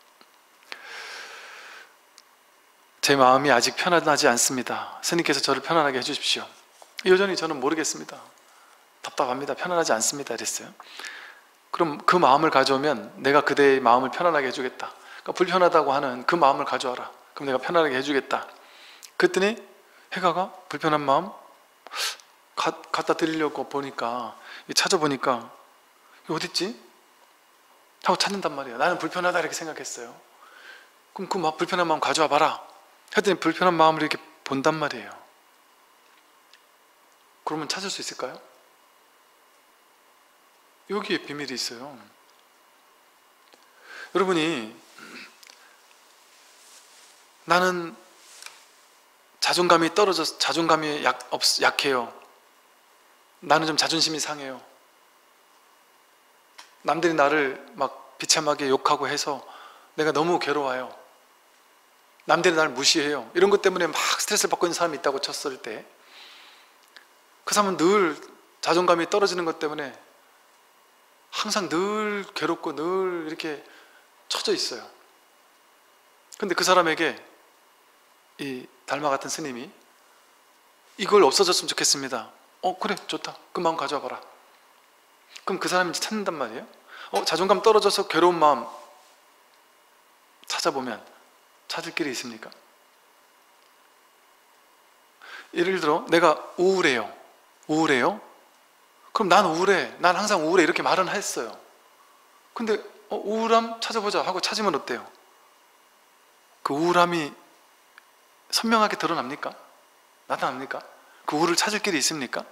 제 마음이 아직 편안하지 않습니다. 스님께서 저를 편안하게 해주십시오. 여전히 저는 모르겠습니다. 답답합니다. 편안하지 않습니다. 이랬어요. 그럼 그 마음을 가져오면 내가 그대의 마음을 편안하게 해주겠다. 그러니까 불편하다고 하는 그 마음을 가져와라. 그럼 내가 편안하게 해주겠다. 그랬더니 해가가 불편한 마음 가, 갖다 드리려고 보니까 찾아보니까 이거 어딨지? 하고 찾는단 말이에요. 나는 불편하다 이렇게 생각했어요. 그럼 그 막 불편한 마음 가져와 봐라. 했더니 불편한 마음을 이렇게 본단 말이에요. 그러면 찾을 수 있을까요? 여기에 비밀이 있어요. 여러분이 나는 자존감이 떨어져서 자존감이 약, 없, 약해요. 나는 좀 자존심이 상해요. 남들이 나를 막 비참하게 욕하고 해서 내가 너무 괴로워요. 남들이 나를 무시해요. 이런 것 때문에 막 스트레스를 받고 있는 사람이 있다고 쳤을 때 그 사람은 늘 자존감이 떨어지는 것 때문에 항상 늘 괴롭고 늘 이렇게 처져 있어요. 근데 그 사람에게 이 달마 같은 스님이 이걸 없어졌으면 좋겠습니다. 어 그래 좋다. 그 마음 가져와 봐라. 그럼 그 사람이 이제 찾는단 말이에요. 어 자존감 떨어져서 괴로운 마음 찾아보면 찾을 길이 있습니까? 예를 들어 내가 우울해요. 우울해요? 그럼 난 우울해. 난 항상 우울해. 이렇게 말은 했어요. 근데 어, 우울함 찾아보자 하고 찾으면 어때요? 그 우울함이 선명하게 드러납니까? 나타납니까? 그 우울을 찾을 길이 있습니까?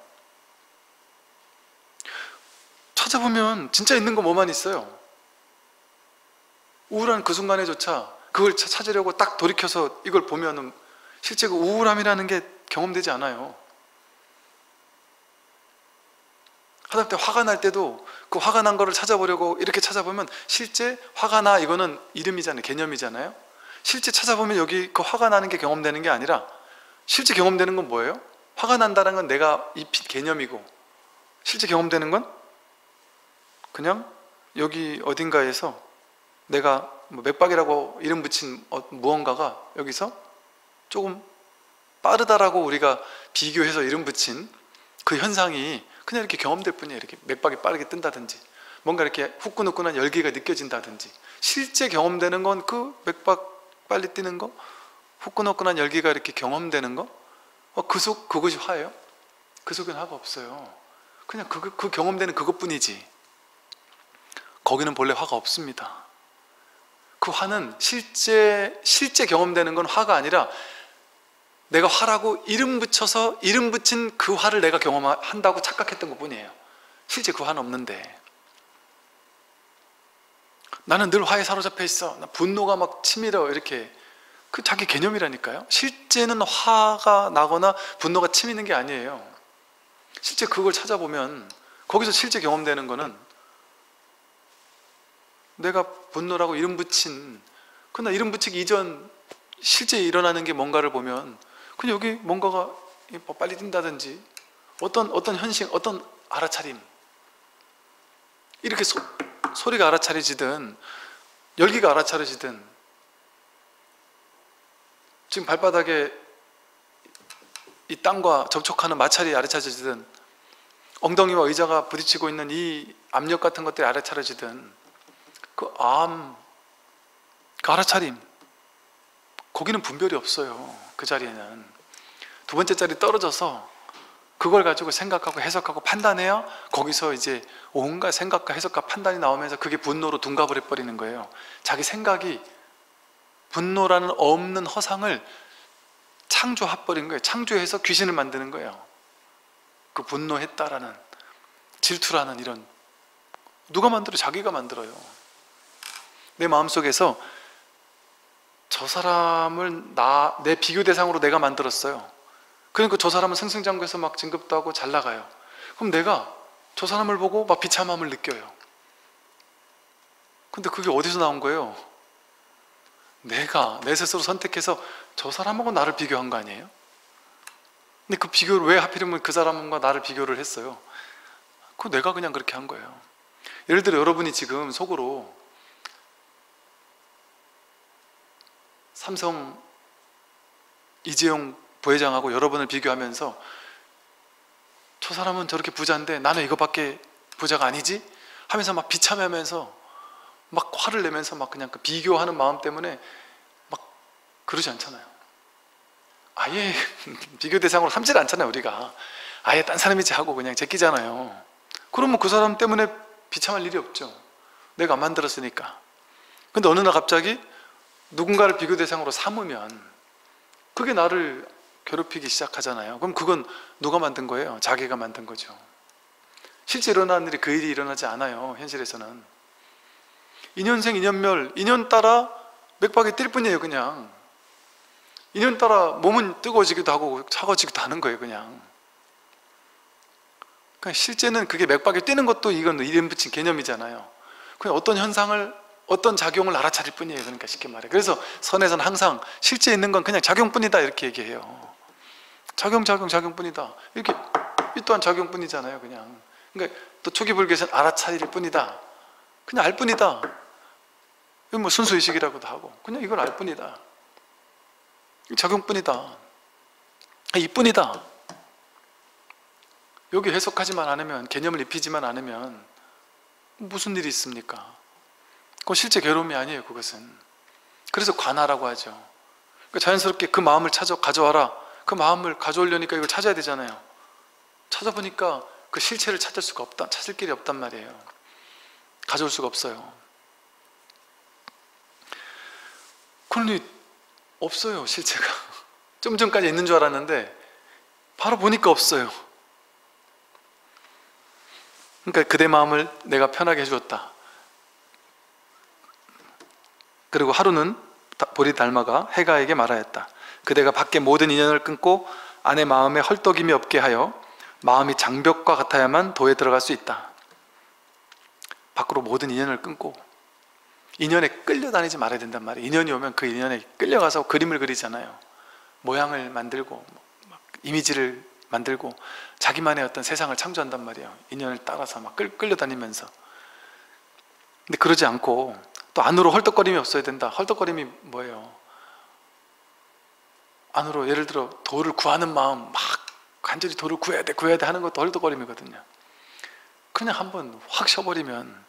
찾아보면 진짜 있는 거 뭐만 있어요. 우울한 그 순간에조차 그걸 찾으려고 딱 돌이켜서 이걸 보면은 실제 그 우울함이라는 게 경험되지 않아요. 하다못해 화가 날 때도 그 화가 난 거를 찾아보려고 이렇게 찾아보면 실제 화가 나 이거는 이름이잖아요. 개념이잖아요. 실제 찾아보면 여기 그 화가 나는 게 경험되는 게 아니라 실제 경험되는 건 뭐예요? 화가 난다는 건 내가 입힌 개념이고 실제 경험되는 건 그냥 여기 어딘가에서 내가 뭐 맥박이라고 이름 붙인 무언가가 여기서 조금 빠르다라고 우리가 비교해서 이름 붙인 그 현상이 그냥 이렇게 경험될 뿐이에요. 이렇게 맥박이 빠르게 뜬다든지 뭔가 이렇게 후끈후끈한 열기가 느껴진다든지 실제 경험되는 건 그 맥박 빨리 뛰는 거 후끈후끈한 열기가 이렇게 경험되는 거 어, 그 속, 그것이 화예요? 그 속엔 화가 없어요. 그냥 그, 그 경험되는 그것뿐이지 거기는 본래 화가 없습니다. 그 화는 실제 실제 경험되는 건 화가 아니라 내가 화라고 이름 붙여서 이름 붙인 그 화를 내가 경험한다고 착각했던 것 뿐이에요. 실제 그 화는 없는데 나는 늘 화에 사로잡혀 있어. 나 분노가 막 치밀어. 이렇게 그 자기 개념이라니까요. 실제는 화가 나거나 분노가 치미는 게 아니에요. 실제 그걸 찾아보면 거기서 실제 경험되는 거는 내가 분노라고 이름 붙인 그러나 이름 붙이기 이전 실제 일어나는 게 뭔가를 보면 그냥 여기 뭔가가 빨리 뛴다든지 어떤 어떤 현실, 어떤 알아차림 이렇게 소, 소리가 알아차려지든 열기가 알아차려지든 지금 발바닥에 이 땅과 접촉하는 마찰이 알아차려지든, 엉덩이와 의자가 부딪히고 있는 이 압력 같은 것들이 알아차려지든, 그 암, 그 알아차림, 거기는 분별이 없어요. 그 자리에는 두 번째 자리 떨어져서 그걸 가지고 생각하고 해석하고 판단해야 거기서 이제 온갖 생각과 해석과 판단이 나오면서 그게 분노로 둔갑을 해버리는 거예요. 자기 생각이 분노라는 없는 허상을 창조해버린 거예요. 창조해서 귀신을 만드는 거예요. 그 분노했다라는, 질투라는 이런, 누가 만들어? 자기가 만들어요. 내 마음속에서 저 사람을 나, 내 비교 대상으로 내가 만들었어요. 그러니까 저 사람은 승승장구해서 막 진급도 하고 잘 나가요. 그럼 내가 저 사람을 보고 막 비참함을 느껴요. 근데 그게 어디서 나온 거예요? 내가 내 스스로 선택해서 저 사람하고 나를 비교한 거 아니에요? 근데 그 비교를 왜 하필이면 그 사람과 나를 비교를 했어요? 그거 내가 그냥 그렇게 한 거예요. 예를 들어 여러분이 지금 속으로 삼성 이재용 부회장하고 여러분을 비교하면서 저 사람은 저렇게 부자인데 나는 이거밖에 부자가 아니지? 하면서 막 비참해하면서 막 화를 내면서 막 그냥 그 비교하는 마음 때문에 막 그러지 않잖아요. 아예 비교 대상으로 삼지를 않잖아요. 우리가 아예 딴 사람이지 하고 그냥 제끼잖아요. 그러면 그 사람 때문에 비참할 일이 없죠. 내가 안 만들었으니까. 근데 어느 날 갑자기 누군가를 비교 대상으로 삼으면 그게 나를 괴롭히기 시작하잖아요. 그럼 그건 누가 만든 거예요? 자기가 만든 거죠. 실제 일어나는 일이 그 일이 일어나지 않아요. 현실에서는 인연생 인연멸, 인연 따라 맥박이 뛸 뿐이에요. 그냥 인연 따라 몸은 뜨거워지기도 하고 차가워지기도 하는 거예요. 그냥 그러니까 실제는 그게 맥박이 뛰는 것도 이건 이름 붙인 개념이잖아요. 그냥 어떤 현상을, 어떤 작용을 알아차릴 뿐이에요. 그러니까 쉽게 말해. 그래서 선에서는 항상 실제 있는 건 그냥 작용뿐이다 이렇게 얘기해요. 작용, 작용, 작용뿐이다. 이렇게 이 또한 작용뿐이잖아요. 그냥. 그러니까 또 초기 불교에서는 알아차릴 뿐이다. 그냥 알 뿐이다. 이건 뭐 순수의식이라고도 하고 그냥 이걸 알 뿐이다. 작용뿐이다. 이뿐이다. 여기 해석하지만 않으면, 개념을 입히지만 않으면 무슨 일이 있습니까? 그건 실제 괴로움이 아니에요. 그것은. 그래서 관하라고 하죠. 그러니까 자연스럽게 그 마음을 찾아 가져와라. 그 마음을 가져오려니까 이걸 찾아야 되잖아요. 찾아보니까 그 실체를 찾을 수가 없다. 찾을 길이 없단 말이에요. 가져올 수가 없어요. 그러니 없어요. 실체가. 좀 전까지 있는 줄 알았는데 바로 보니까 없어요. 그러니까 그대 마음을 내가 편하게 해주었다. 그리고 하루는 보리 달마가 해가에게 말하였다. 그대가 밖에 모든 인연을 끊고 아내 마음에 헐떡임이 없게 하여 마음이 장벽과 같아야만 도에 들어갈 수 있다. 밖으로 모든 인연을 끊고 인연에 끌려다니지 말아야 된단 말이에요. 인연이 오면 그 인연에 끌려가서 그림을 그리잖아요. 모양을 만들고 막 이미지를 만들고 자기만의 어떤 세상을 창조한단 말이에요. 인연을 따라서 막 끌, 끌려다니면서. 근데 그러지 않고 또 안으로 헐떡거림이 없어야 된다. 헐떡거림이 뭐예요? 안으로 예를 들어 도를 구하는 마음, 막 간절히 도를 구해야 돼 구해야 돼 하는 것도 헐떡거림이거든요. 그냥 한번 확 쉬어버리면.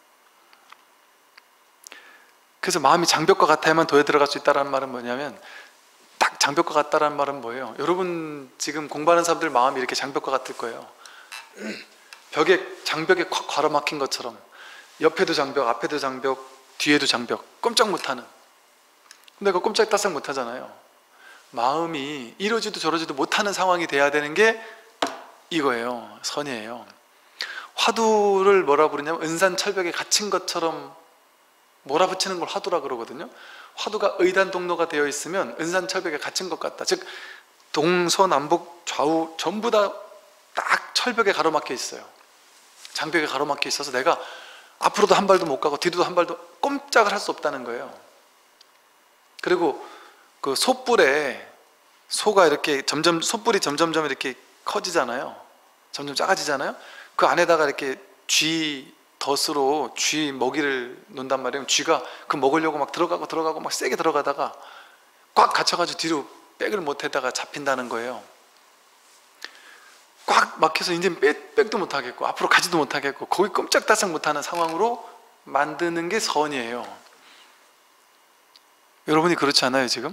그래서 마음이 장벽과 같아야만 도에 들어갈 수 있다는 말은 뭐냐면, 딱 장벽과 같다는 말은 뭐예요? 여러분 지금 공부하는 사람들 마음이 이렇게 장벽과 같을 거예요. 벽에, 장벽에 콱 가로막힌 것처럼 옆에도 장벽, 앞에도 장벽, 뒤에도 장벽, 꼼짝 못하는. 근데 그 꼼짝따싹 못하잖아요. 마음이 이러지도 저러지도 못하는 상황이 돼야 되는 게 이거예요. 선이에요. 화두를 뭐라 부르냐면 은산철벽에 갇힌 것처럼 몰아붙이는 걸 화두라 그러거든요. 화두가 의단동로가 되어 있으면 은산철벽에 갇힌 것 같다. 즉 동서남북 좌우 전부 다 딱 철벽에 가로막혀 있어요. 장벽에 가로막혀 있어서 내가 앞으로도 한 발도 못 가고 뒤로도 한 발도 꼼짝을 할 수 없다는 거예요. 그리고 그 솥불에, 소가 이렇게 점점, 솥불이 점점점 이렇게 커지잖아요. 점점 작아지잖아요. 그 안에다가 이렇게 쥐 덫으로 쥐 먹이를 놓는단 말이에요. 쥐가 그 먹으려고 막 들어가고 들어가고 막 세게 들어가다가 꽉 갇혀가지고 뒤로 백을 못하다가 잡힌다는 거예요. 꽉 막혀서 이제 백, 백도 못하겠고 앞으로 가지도 못하겠고 거기 꼼짝달싹 못하는 상황으로 만드는 게 선이에요. 여러분이 그렇지 않아요 지금?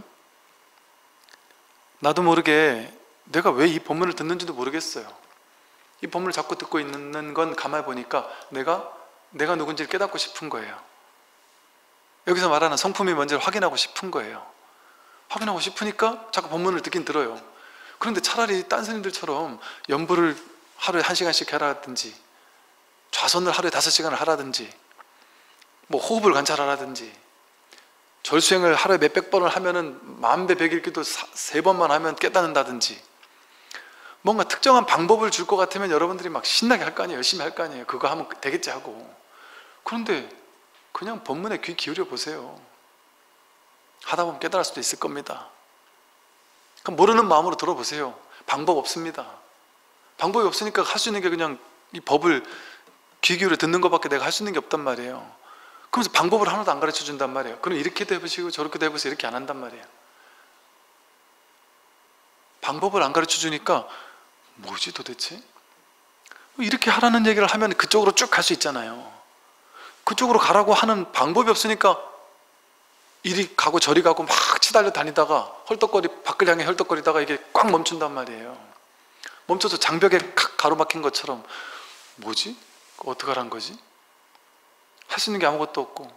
나도 모르게 내가 왜 이 법문을 듣는지도 모르겠어요. 이 법문을 자꾸 듣고 있는 건 가만히 보니까 내가 내가 누군지를 깨닫고 싶은 거예요. 여기서 말하는 성품이 뭔지를 확인하고 싶은 거예요. 확인하고 싶으니까 자꾸 법문을 듣긴 들어요. 그런데 차라리 딴 스님들처럼 연불을 하루에 한 시간씩 하라든지 좌선을 하루에 다섯 시간을 하라든지 뭐 호흡을 관찰하라든지 절수행을 하루에 몇백 번을 하면은 만배 백일기도 세 번만 하면 깨닫는다든지 뭔가 특정한 방법을 줄 것 같으면 여러분들이 막 신나게 할 거 아니에요. 열심히 할 거 아니에요. 그거 하면 되겠지 하고. 그런데 그냥 법문에 귀 기울여 보세요. 하다 보면 깨달을 수도 있을 겁니다. 그럼 모르는 마음으로 들어보세요. 방법 없습니다. 방법이 없으니까 할 수 있는 게 그냥 이 법을 귀 기울여 듣는 것밖에 내가 할 수 있는 게 없단 말이에요. 그러면서 방법을 하나도 안 가르쳐 준단 말이에요. 그럼 이렇게도 해보시고 저렇게도 해보세요. 이렇게 안 한단 말이에요. 방법을 안 가르쳐 주니까 뭐지 도대체? 이렇게 하라는 얘기를 하면 그쪽으로 쭉 갈 수 있잖아요. 그쪽으로 가라고 하는 방법이 없으니까 이리 가고 저리 가고 막 치달려 다니다가 헐떡거리 밖을 향해 헐떡거리다가 이게 꽉 멈춘단 말이에요. 멈춰서 장벽에 가로막힌 것처럼 뭐지? 어떡하란 거지? 할 수 있는 게 아무것도 없고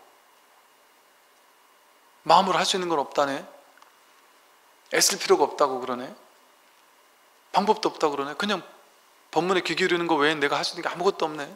마음으로 할 수 있는 건 없다네. 애쓸 필요가 없다고 그러네. 방법도 없다고 그러네. 그냥 법문에 귀 기울이는 거 외엔 내가 할 수 있는 게 아무것도 없네.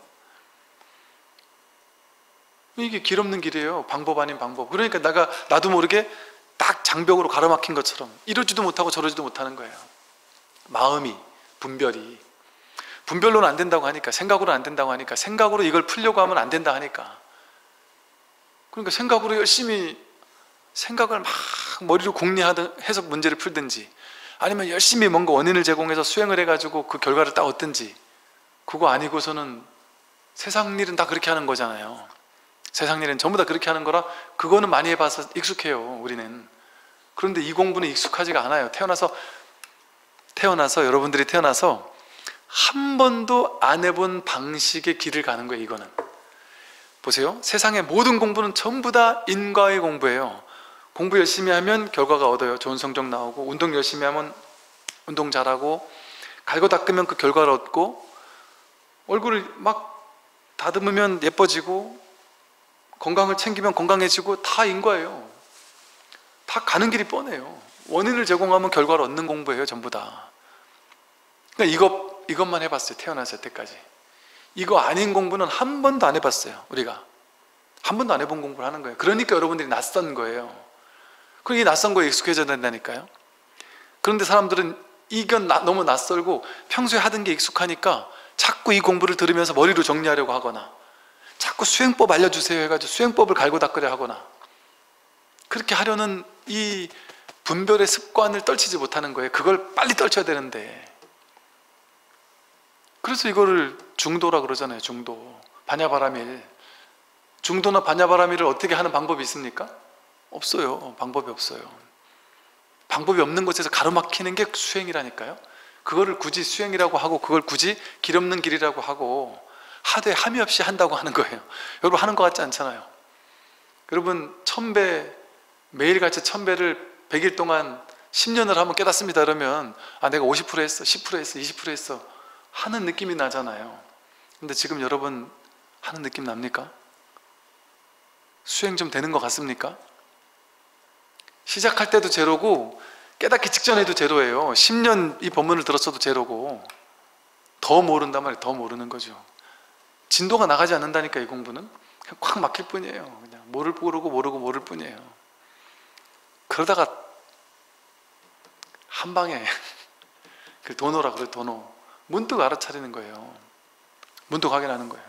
이게 길 없는 길이에요. 방법 아닌 방법. 그러니까 내가 나도 모르게 딱 장벽으로 가로막힌 것처럼 이러지도 못하고 저러지도 못하는 거예요. 마음이, 분별이 분별로는 안 된다고 하니까, 생각으로는 안 된다고 하니까, 생각으로 이걸 풀려고 하면 안 된다 하니까, 그러니까 생각으로 열심히 생각을 막 머리로 궁리해서 문제를 풀든지 아니면 열심히 뭔가 원인을 제공해서 수행을 해가지고 그 결과를 딱 얻든지, 그거 아니고서는 세상 일은 다 그렇게 하는 거잖아요. 세상 일은 전부 다 그렇게 하는 거라 그거는 많이 해봐서 익숙해요 우리는. 그런데 이 공부는 익숙하지가 않아요. 태어나서 태어나서 여러분들이 태어나서 한 번도 안 해본 방식의 길을 가는 거예요. 이거는 보세요. 세상의 모든 공부는 전부 다 인과의 공부예요. 공부 열심히 하면 결과가 얻어요. 좋은 성적 나오고, 운동 열심히 하면 운동 잘하고, 갈고 닦으면 그 결과를 얻고, 얼굴을 막 다듬으면 예뻐지고, 건강을 챙기면 건강해지고, 다 인과예요. 다 가는 길이 뻔해요. 원인을 제공하면 결과를 얻는 공부예요. 전부 다. 그러니까 이것, 이것만 해봤어요. 태어나서 여태까지. 이거 아닌 공부는 한 번도 안 해봤어요. 우리가 한 번도 안 해본 공부를 하는 거예요. 그러니까 여러분들이 낯선 거예요. 그리고 이 낯선 거에 익숙해져야 된다니까요. 그런데 사람들은 이건 나, 너무 낯설고 평소에 하던 게 익숙하니까 자꾸 이 공부를 들으면서 머리로 정리하려고 하거나, 자꾸 수행법 알려주세요 해가지고 수행법을 갈고 닦으려 하거나, 그렇게 하려는 이 분별의 습관을 떨치지 못하는 거예요. 그걸 빨리 떨쳐야 되는데. 그래서 이거를 중도라 그러잖아요. 중도, 반야바라밀. 중도나 반야바라밀을 어떻게 하는 방법이 있습니까? 없어요. 방법이 없어요. 방법이 없는 곳에서 가로막히는 게 수행이라니까요. 그거를 굳이 수행이라고 하고, 그걸 굳이 길 없는 길이라고 하고 하되 함이 없이 한다고 하는 거예요. 여러분 하는 것 같지 않잖아요. 여러분 천배, 매일같이 천배를 백 일 동안 십 년을 하면 깨닫습니다 그러면 아 내가 오십 퍼센트 했어, 십 퍼센트 했어, 이십 퍼센트 했어 하는 느낌이 나잖아요. 근데 지금 여러분 하는 느낌 납니까? 수행 좀 되는 것 같습니까? 시작할 때도 제로고 깨닫기 직전에도 제로예요. 십 년 이 법문을 들었어도 제로고, 더 모른단 말이에요. 더 모르는 거죠. 진도가 나가지 않는다니까. 이 공부는 그냥 콱 막힐 뿐이에요. 그냥 모를 모르고 모르고 모를 뿐이에요. 그러다가 한 방에 그 도노라 그래. 도노. 문득 알아차리는 거예요. 문득 확인하는 거예요.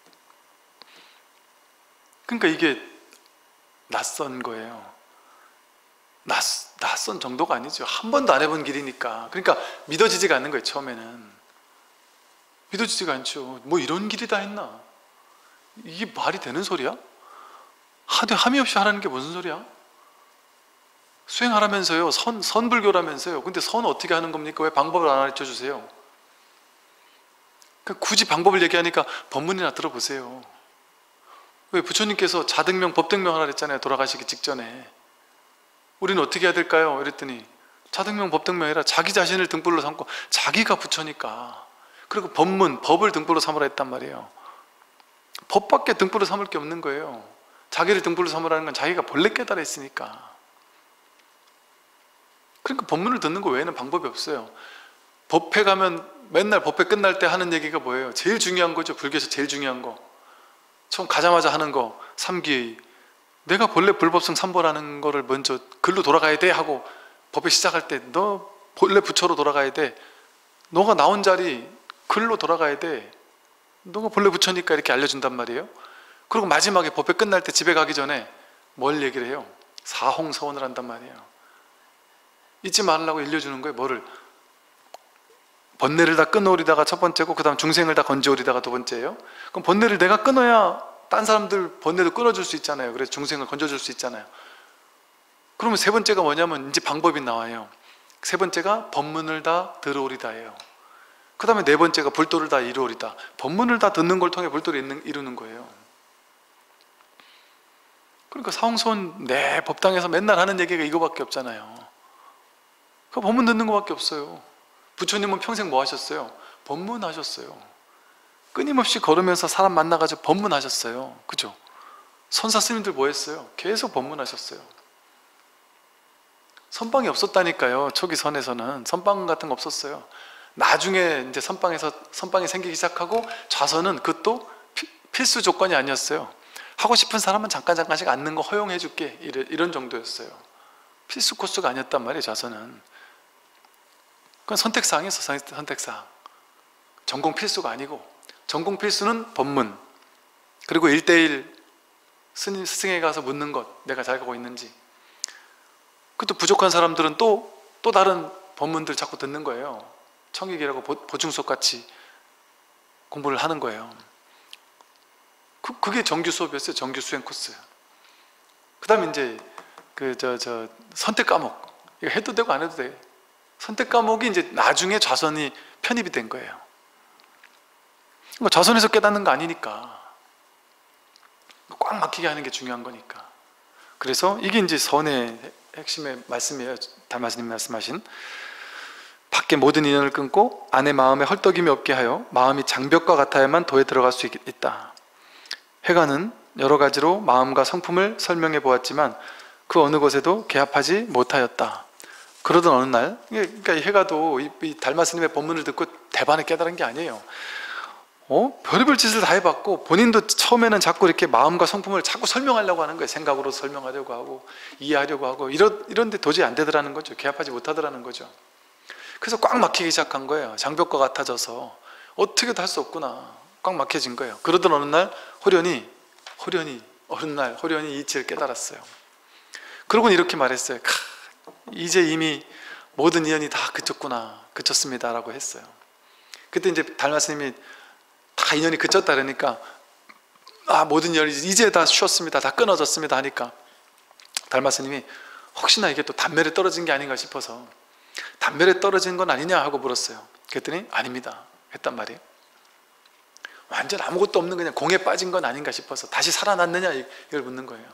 그러니까 이게 낯선 거예요. 낯, 낯선 정도가 아니죠. 한 번도 안 해본 길이니까. 그러니까 믿어지지가 않는 거예요. 처음에는 믿어지지가 않죠. 뭐 이런 길이 다 했나? 이게 말이 되는 소리야? 하되 함이 없이 하라는 게 무슨 소리야? 수행하라면서요. 선, 선불교라면서요. 근데 선 어떻게 하는 겁니까? 왜 방법을 안 가르쳐 주세요? 그러니까 굳이 방법을 얘기하니까 법문이나 들어보세요. 왜 부처님께서 자등명 법등명 하라 그랬잖아요. 돌아가시기 직전에. 우리는 어떻게 해야 될까요? 이랬더니 자등명 법등명 해라. 자기 자신을 등불로 삼고, 자기가 부처니까. 그리고 법문, 법을 등불로 삼으라 했단 말이에요. 법밖에 등불로 삼을 게 없는 거예요. 자기를 등불로 삼으라는 건 자기가 본래 깨달아 있으니까. 그러니까 법문을 듣는 거 외에는 방법이 없어요. 법회 가면 맨날 법회 끝날 때 하는 얘기가 뭐예요? 제일 중요한 거죠. 불교에서 제일 중요한 거. 처음 가자마자 하는 거, 삼기의. 내가 본래 불법성 삼보라는 거를 먼저 글로 돌아가야 돼 하고, 법회 시작할 때 너 본래 부처로 돌아가야 돼. 너가 나온 자리 글로 돌아가야 돼. 너가 본래 부처니까 이렇게 알려준단 말이에요. 그리고 마지막에 법회 끝날 때 집에 가기 전에 뭘 얘기를 해요? 사홍서원을 한단 말이에요. 잊지 말라고 일려주는 거예요. 뭐를? 번뇌를 다 끊어오리다가 첫 번째고, 그 다음 중생을 다 건져오리다가 두 번째예요. 그럼 번뇌를 내가 끊어야 딴 사람들 번뇌도 끊어줄 수 있잖아요. 그래서 중생을 건져줄 수 있잖아요. 그러면 세 번째가 뭐냐면 이제 방법이 나와요. 세 번째가 법문을 다 들어오리다예요. 그 다음에 네 번째가 불도를 다 이루오리다. 법문을 다 듣는 걸 통해 불도를 이루는 거예요. 그러니까 사홍서원 네 법당에서 맨날 하는 얘기가 이거밖에 없잖아요. 그 법문 듣는 거밖에 없어요. 부처님은 평생 뭐 하셨어요? 법문 하셨어요. 끊임없이 걸으면서 사람 만나가지고 법문 하셨어요. 그죠? 선사 스님들 뭐 했어요? 계속 법문 하셨어요. 선방이 없었다니까요. 초기 선에서는 선방 같은 거 없었어요. 나중에 이제 선방에서 선방이 생기기 시작하고, 좌선은 그것도 피, 필수 조건이 아니었어요. 하고 싶은 사람은 잠깐 잠깐씩 앉는 거 허용해 줄게, 이런 정도였어요. 필수 코스가 아니었단 말이에요. 좌선은 그건 선택사항이었어. 선택사항. 전공 필수가 아니고, 전공 필수는 법문, 그리고 일대일 스님, 스승에 가서 묻는 것, 내가 잘 가고 있는지. 그것도 부족한 사람들은 또, 또 다른 법문들 자꾸 듣는 거예요. 청익이라고 보충수업 같이 공부를 하는 거예요. 그, 그게 정규 수업이었어요. 정규 수행 코스. 그 다음에 이제 그 저 저 선택 과목, 이거 해도 되고 안 해도 돼. 선택 과목이 이제 나중에 좌선이 편입이 된 거예요. 뭐 좌선에서 깨닫는 거 아니니까 꽉 막히게 하는 게 중요한 거니까. 그래서 이게 이제 선의 핵심의 말씀이에요. 달마스님 말씀하신, 밖에 모든 인연을 끊고 안에 마음에 헐떡임이 없게 하여 마음이 장벽과 같아야만 도에 들어갈 수 있, 있다. 해가는 여러 가지로 마음과 성품을 설명해 보았지만 그 어느 것에도 개합하지 못하였다. 그러던 어느 날, 그러니까 해가도 이, 이 달마스님의 법문을 듣고 대반에 깨달은 게 아니에요. 어? 별의별 짓을 다 해봤고, 본인도 처음에는 자꾸 이렇게 마음과 성품을 자꾸 설명하려고 하는 거예요. 생각으로 설명하려고 하고, 이해하려고 하고, 이런, 이런데 도저히 안 되더라는 거죠. 개합하지 못하더라는 거죠. 그래서 꽉 막히기 시작한 거예요. 장벽과 같아져서 어떻게도 할 수 없구나. 꽉 막혀진 거예요. 그러던 어느 날 호련히, 호련히, 어느 날 호련히 이치를 깨달았어요. 그러고는 이렇게 말했어요. 이제 이미 모든 인연이 다 그쳤구나, 그쳤습니다 라고 했어요. 그때 이제 달마스님이 다 인연이 그쳤다 그러니까, 아 모든 인연이 이제 다 쉬었습니다, 다 끊어졌습니다 하니까, 달마스님이 혹시나 이게 또 단멸에 떨어진 게 아닌가 싶어서 단멸에 떨어진 건 아니냐 하고 물었어요. 그랬더니 아닙니다 했단 말이에요. 완전 아무것도 없는 그냥 공에 빠진 건 아닌가 싶어서 다시 살아났느냐 이걸 묻는 거예요.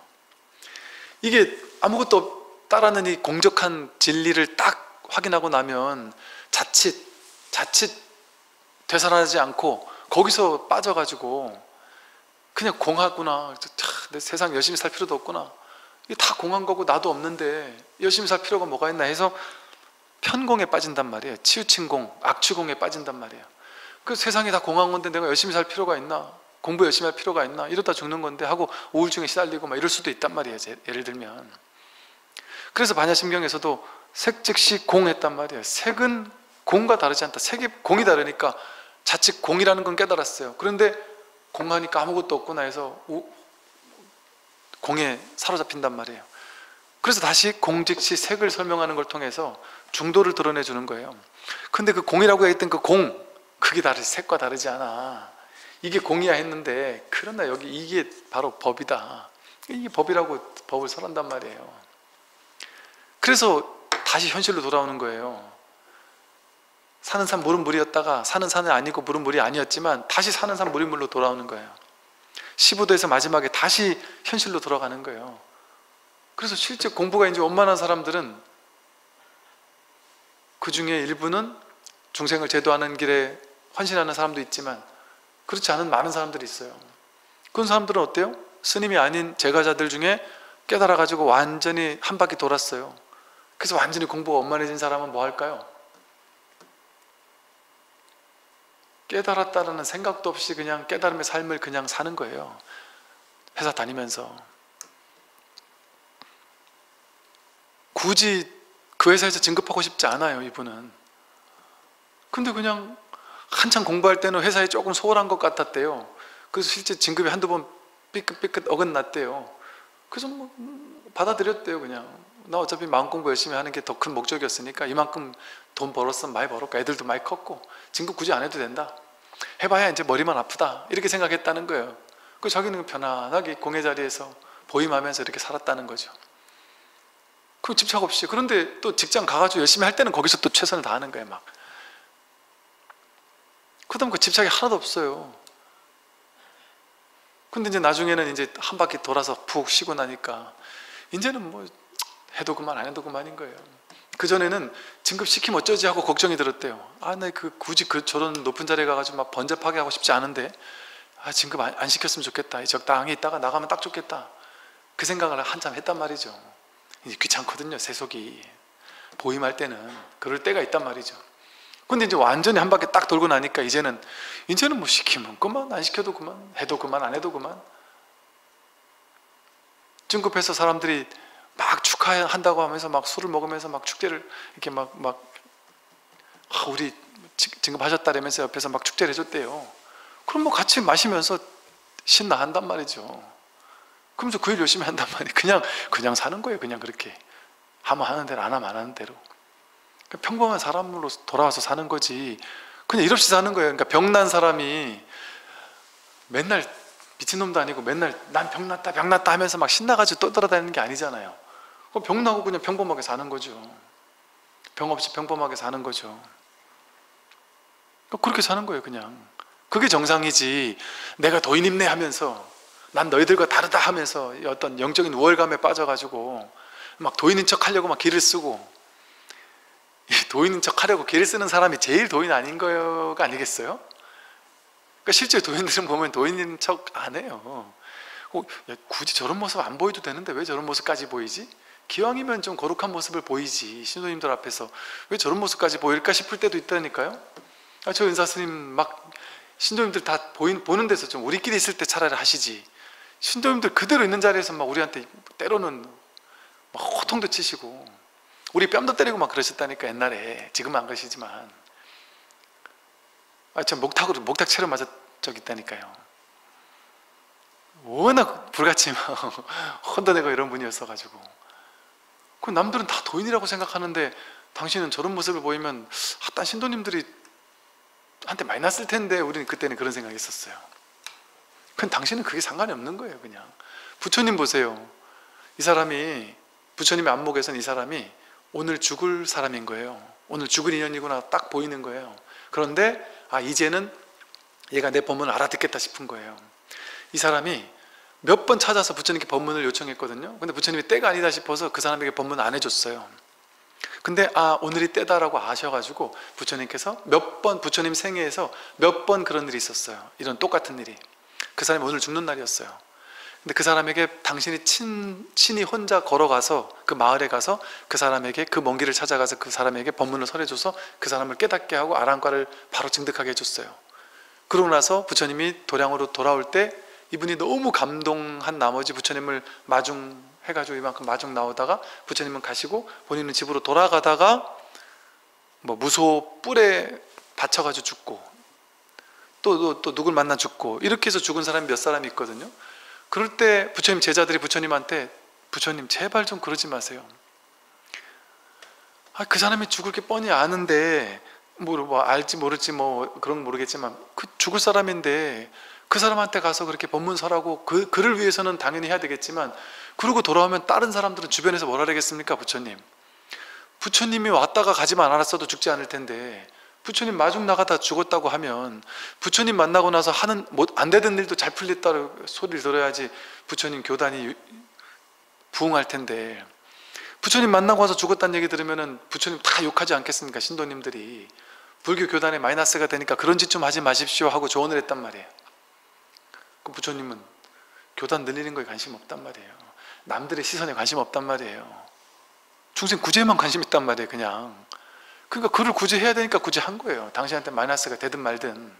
이게 아무것도 없다라는 이 공적한 진리를 딱 확인하고 나면 자칫 자칫 되살아나지 않고 거기서 빠져가지고 그냥 공하구나, 내 세상 열심히 살 필요도 없구나, 이게 다 공한 거고 나도 없는데 열심히 살 필요가 뭐가 있나 해서 편공에 빠진단 말이에요. 치우친 공, 악취공에 빠진단 말이에요. 그 세상이 다 공한 건데 내가 열심히 살 필요가 있나, 공부 열심히 할 필요가 있나, 이러다 죽는 건데 하고 우울증에 시달리고 막 이럴 수도 있단 말이에요. 예를 들면. 그래서 반야심경에서도 색 즉시 공했단 말이에요. 색은 공과 다르지 않다. 색이 공이 다르니까 자칫 공이라는 건 깨달았어요. 그런데 공하니까 아무것도 없구나 해서 우, 공에 사로잡힌단 말이에요. 그래서 다시 공 즉시 색을 설명하는 걸 통해서 중도를 드러내 주는 거예요. 근데 그 공이라고 했던 그 공, 그게 다르지, 색과 다르지 않아. 이게 공이야 했는데, 그러나 여기 이게 바로 법이다, 이게 법이라고 법을 설한단 말이에요. 그래서 다시 현실로 돌아오는 거예요. 사는 산 물은 물이었다가 사는 산은 아니고 물은 물이 아니었지만 다시 사는 산 물이 물로 돌아오는 거예요. 십오 도에서 마지막에 다시 현실로 돌아가는 거예요. 그래서 실제 공부가 이제 원만한 사람들은 그 중에 일부는 중생을 제도하는 길에 헌신하는 사람도 있지만 그렇지 않은 많은 사람들이 있어요. 그런 사람들은 어때요? 스님이 아닌 제가자들 중에 깨달아가지고 완전히 한 바퀴 돌았어요. 그래서 완전히 공부가 원만해진 사람은 뭐 할까요? 깨달았다라는 생각도 없이 그냥 깨달음의 삶을 그냥 사는 거예요. 회사 다니면서. 굳이 그 회사에서 진급하고 싶지 않아요, 이분은. 근데 그냥 한참 공부할 때는 회사에 조금 소홀한 것 같았대요. 그래서 실제 진급이 한두 번 삐끗삐끗 어긋났대요. 그래서 뭐 받아들였대요. 그냥 나 어차피 마음 공부 열심히 하는 게 더 큰 목적이었으니까 이만큼 돈 벌었으면 많이 벌었고 애들도 많이 컸고 진급 굳이 안 해도 된다. 해봐야 이제 머리만 아프다. 이렇게 생각했다는 거예요. 그 자기는 편안하게 공회 자리에서 보임하면서 이렇게 살았다는 거죠. 그 집착 없이. 그런데 또 직장 가가지고 열심히 할 때는 거기서 또 최선을 다하는 거예요. 막. 그다음 그 집착이 하나도 없어요. 근데 이제 나중에는 이제 한 바퀴 돌아서 푹 쉬고 나니까 이제는 뭐 해도 그만 안 해도 그만인 거예요. 그전에는 진급시키면 어쩌지 하고 걱정이 들었대요. 아, 나 그 굳이 그 저런 높은 자리에 가가지고 막 번잡하게 하고 싶지 않은데 아, 진급 안, 안 시켰으면 좋겠다. 적당히 있다가 나가면 딱 좋겠다. 그 생각을 한참 했단 말이죠. 이제 귀찮거든요, 세속이. 보임할 때는 그럴 때가 있단 말이죠. 근데 이제 완전히 한 바퀴 딱 돌고 나니까 이제는 이제는 뭐 시키면 그만, 안 시켜도 그만, 해도 그만, 안 해도 그만. 진급해서 사람들이 막 축하한다고 하면서 막 술을 먹으면서 막 축제를 이렇게 막, 막, 아, 우리 진급하셨다라면서 옆에서 막 축제를 해줬대요. 그럼 뭐 같이 마시면서 신나 한단 말이죠. 그러면서 그 일 열심히 한단 말이에요. 그냥, 그냥 사는 거예요. 그냥 그렇게. 하면 하는 대로, 안 하면 안 하는 대로. 평범한 사람으로 돌아와서 사는 거지. 그냥 일 없이 사는 거예요. 그러니까 병난 사람이 맨날 미친놈도 아니고 맨날 난 병났다 병났다 하면서 막 신나가지고 떠돌아다니는 게 아니잖아요. 병나고 그냥 평범하게 사는 거죠. 병 없이 평범하게 사는 거죠. 그렇게 사는 거예요. 그냥 그게 정상이지. 내가 도인입네 하면서 난 너희들과 다르다 하면서 어떤 영적인 우월감에 빠져가지고 막 도인인 척 하려고 막 기를 쓰고, 도인인 척 하려고 기를 쓰는 사람이 제일 도인 아닌 거가 아니겠어요? 그러니까 실제 도인들은 보면 도인인 척 안 해요. 어, 야, 굳이 저런 모습 안 보여도 되는데 왜 저런 모습까지 보이지? 기왕이면 좀 거룩한 모습을 보이지. 신도님들 앞에서 왜 저런 모습까지 보일까 싶을 때도 있다니까요. 아, 저 은사스님 막 신도님들 다 보인, 보는 데서 좀 우리끼리 있을 때 차라리 하시지. 신도님들 그대로 있는 자리에서 막 우리한테 때로는 막 호통도 치시고 우리 뺨도 때리고 막 그러셨다니까 옛날에. 지금은 안 그러시지만. 아, 전 목탁으로 목탁채로 맞아 저기 있다니까요. 워낙 불같이 막 혼돈내고 이런 분이었어가지고. 그 남들은 다 도인이라고 생각하는데 당신은 저런 모습을 보이면 아, 딴 신도님들이 한테 많이 났을 텐데 우리는 그때는 그런 생각이 있었어요. 근데 당신은 그게 상관이 없는 거예요. 그냥 부처님 보세요. 이 사람이 부처님의 안목에서는 이 사람이 오늘 죽을 사람인 거예요. 오늘 죽을 인연이구나 딱 보이는 거예요. 그런데 아, 이제는 얘가 내 법문을 알아듣겠다 싶은 거예요. 이 사람이 몇 번 찾아서 부처님께 법문을 요청했거든요. 근데 부처님이 때가 아니다 싶어서 그 사람에게 법문을 안 해줬어요. 근데 아, 오늘이 때다라고 아셔가지고 부처님께서 몇 번, 부처님 생애에서 몇 번 그런 일이 있었어요. 이런 똑같은 일이. 그 사람이 오늘 죽는 날이었어요. 근데 그 사람에게 당신이 친, 친히 혼자 걸어가서 그 마을에 가서 그 사람에게 그 먼 길을 찾아가서 그 사람에게 법문을 설해줘서 그 사람을 깨닫게 하고 아랑과를 바로 증득하게 해줬어요. 그러고 나서 부처님이 도량으로 돌아올 때 이분이 너무 감동한 나머지 부처님을 마중해가지고 이만큼 마중 나오다가 부처님은 가시고 본인은 집으로 돌아가다가 뭐 무소 뿔에 받쳐가지고 죽고 또, 또, 또 누굴 만나 죽고 이렇게 해서 죽은 사람이 몇 사람이 있거든요. 그럴 때 부처님 제자들이 부처님한테 부처님 제발 좀 그러지 마세요. 아, 그 사람이 죽을 게 뻔히 아는데 뭐, 뭐 알지 모를지 뭐 그런 건 모르겠지만 그 죽을 사람인데 그 사람한테 가서 그렇게 법문설하고 그, 그를 위해서는 당연히 해야 되겠지만 그러고 돌아오면 다른 사람들은 주변에서 뭐라 하겠습니까? 부처님 부처님이 왔다가 가지만 않았어도 죽지 않을 텐데 부처님 마중 나가다 죽었다고 하면 부처님 만나고 나서 하는 뭐 안 되던 일도 잘 풀렸다는 소리를 들어야지 부처님 교단이 부흥할 텐데, 부처님 만나고 와서 죽었다는 얘기 들으면 부처님 다 욕하지 않겠습니까? 신도님들이 불교 교단에 마이너스가 되니까 그런 짓 좀 하지 마십시오 하고 조언을 했단 말이에요. 그 부처님은 교단 늘리는 거에 관심 없단 말이에요. 남들의 시선에 관심 없단 말이에요. 중생 구제에만 관심 있단 말이에요. 그냥 그러니까 그를 구제해야 되니까 구제한 거예요. 당신한테 마이너스가 되든 말든.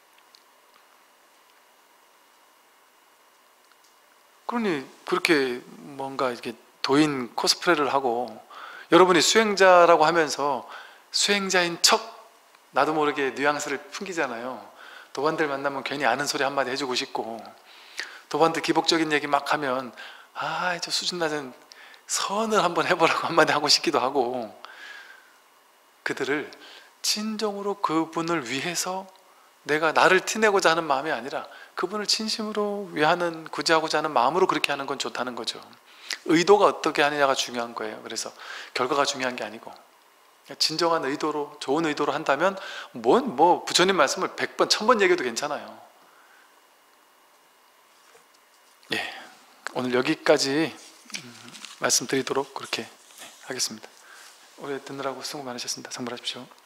그러니 그렇게 뭔가 이렇게 도인 코스프레를 하고, 여러분이 수행자라고 하면서 수행자인 척 나도 모르게 뉘앙스를 풍기잖아요. 도반들 만나면 괜히 아는 소리 한마디 해주고 싶고, 도반들 기복적인 얘기 막 하면 아, 저 수준 낮은 선을 한번 해보라고 한마디 하고 싶기도 하고, 그들을 진정으로 그분을 위해서 내가 나를 티내고자 하는 마음이 아니라 그분을 진심으로 위하는, 구제하고자 하는 마음으로 그렇게 하는 건 좋다는 거죠. 의도가 어떻게 하느냐가 중요한 거예요. 그래서 결과가 중요한 게 아니고 진정한 의도로, 좋은 의도로 한다면 뭔 뭐 부처님 말씀을 백 번, 천 번 얘기해도 괜찮아요. 예, 오늘 여기까지 말씀드리도록 그렇게 하겠습니다. 오래 듣느라고 수고 많으셨습니다. 상불하십시오.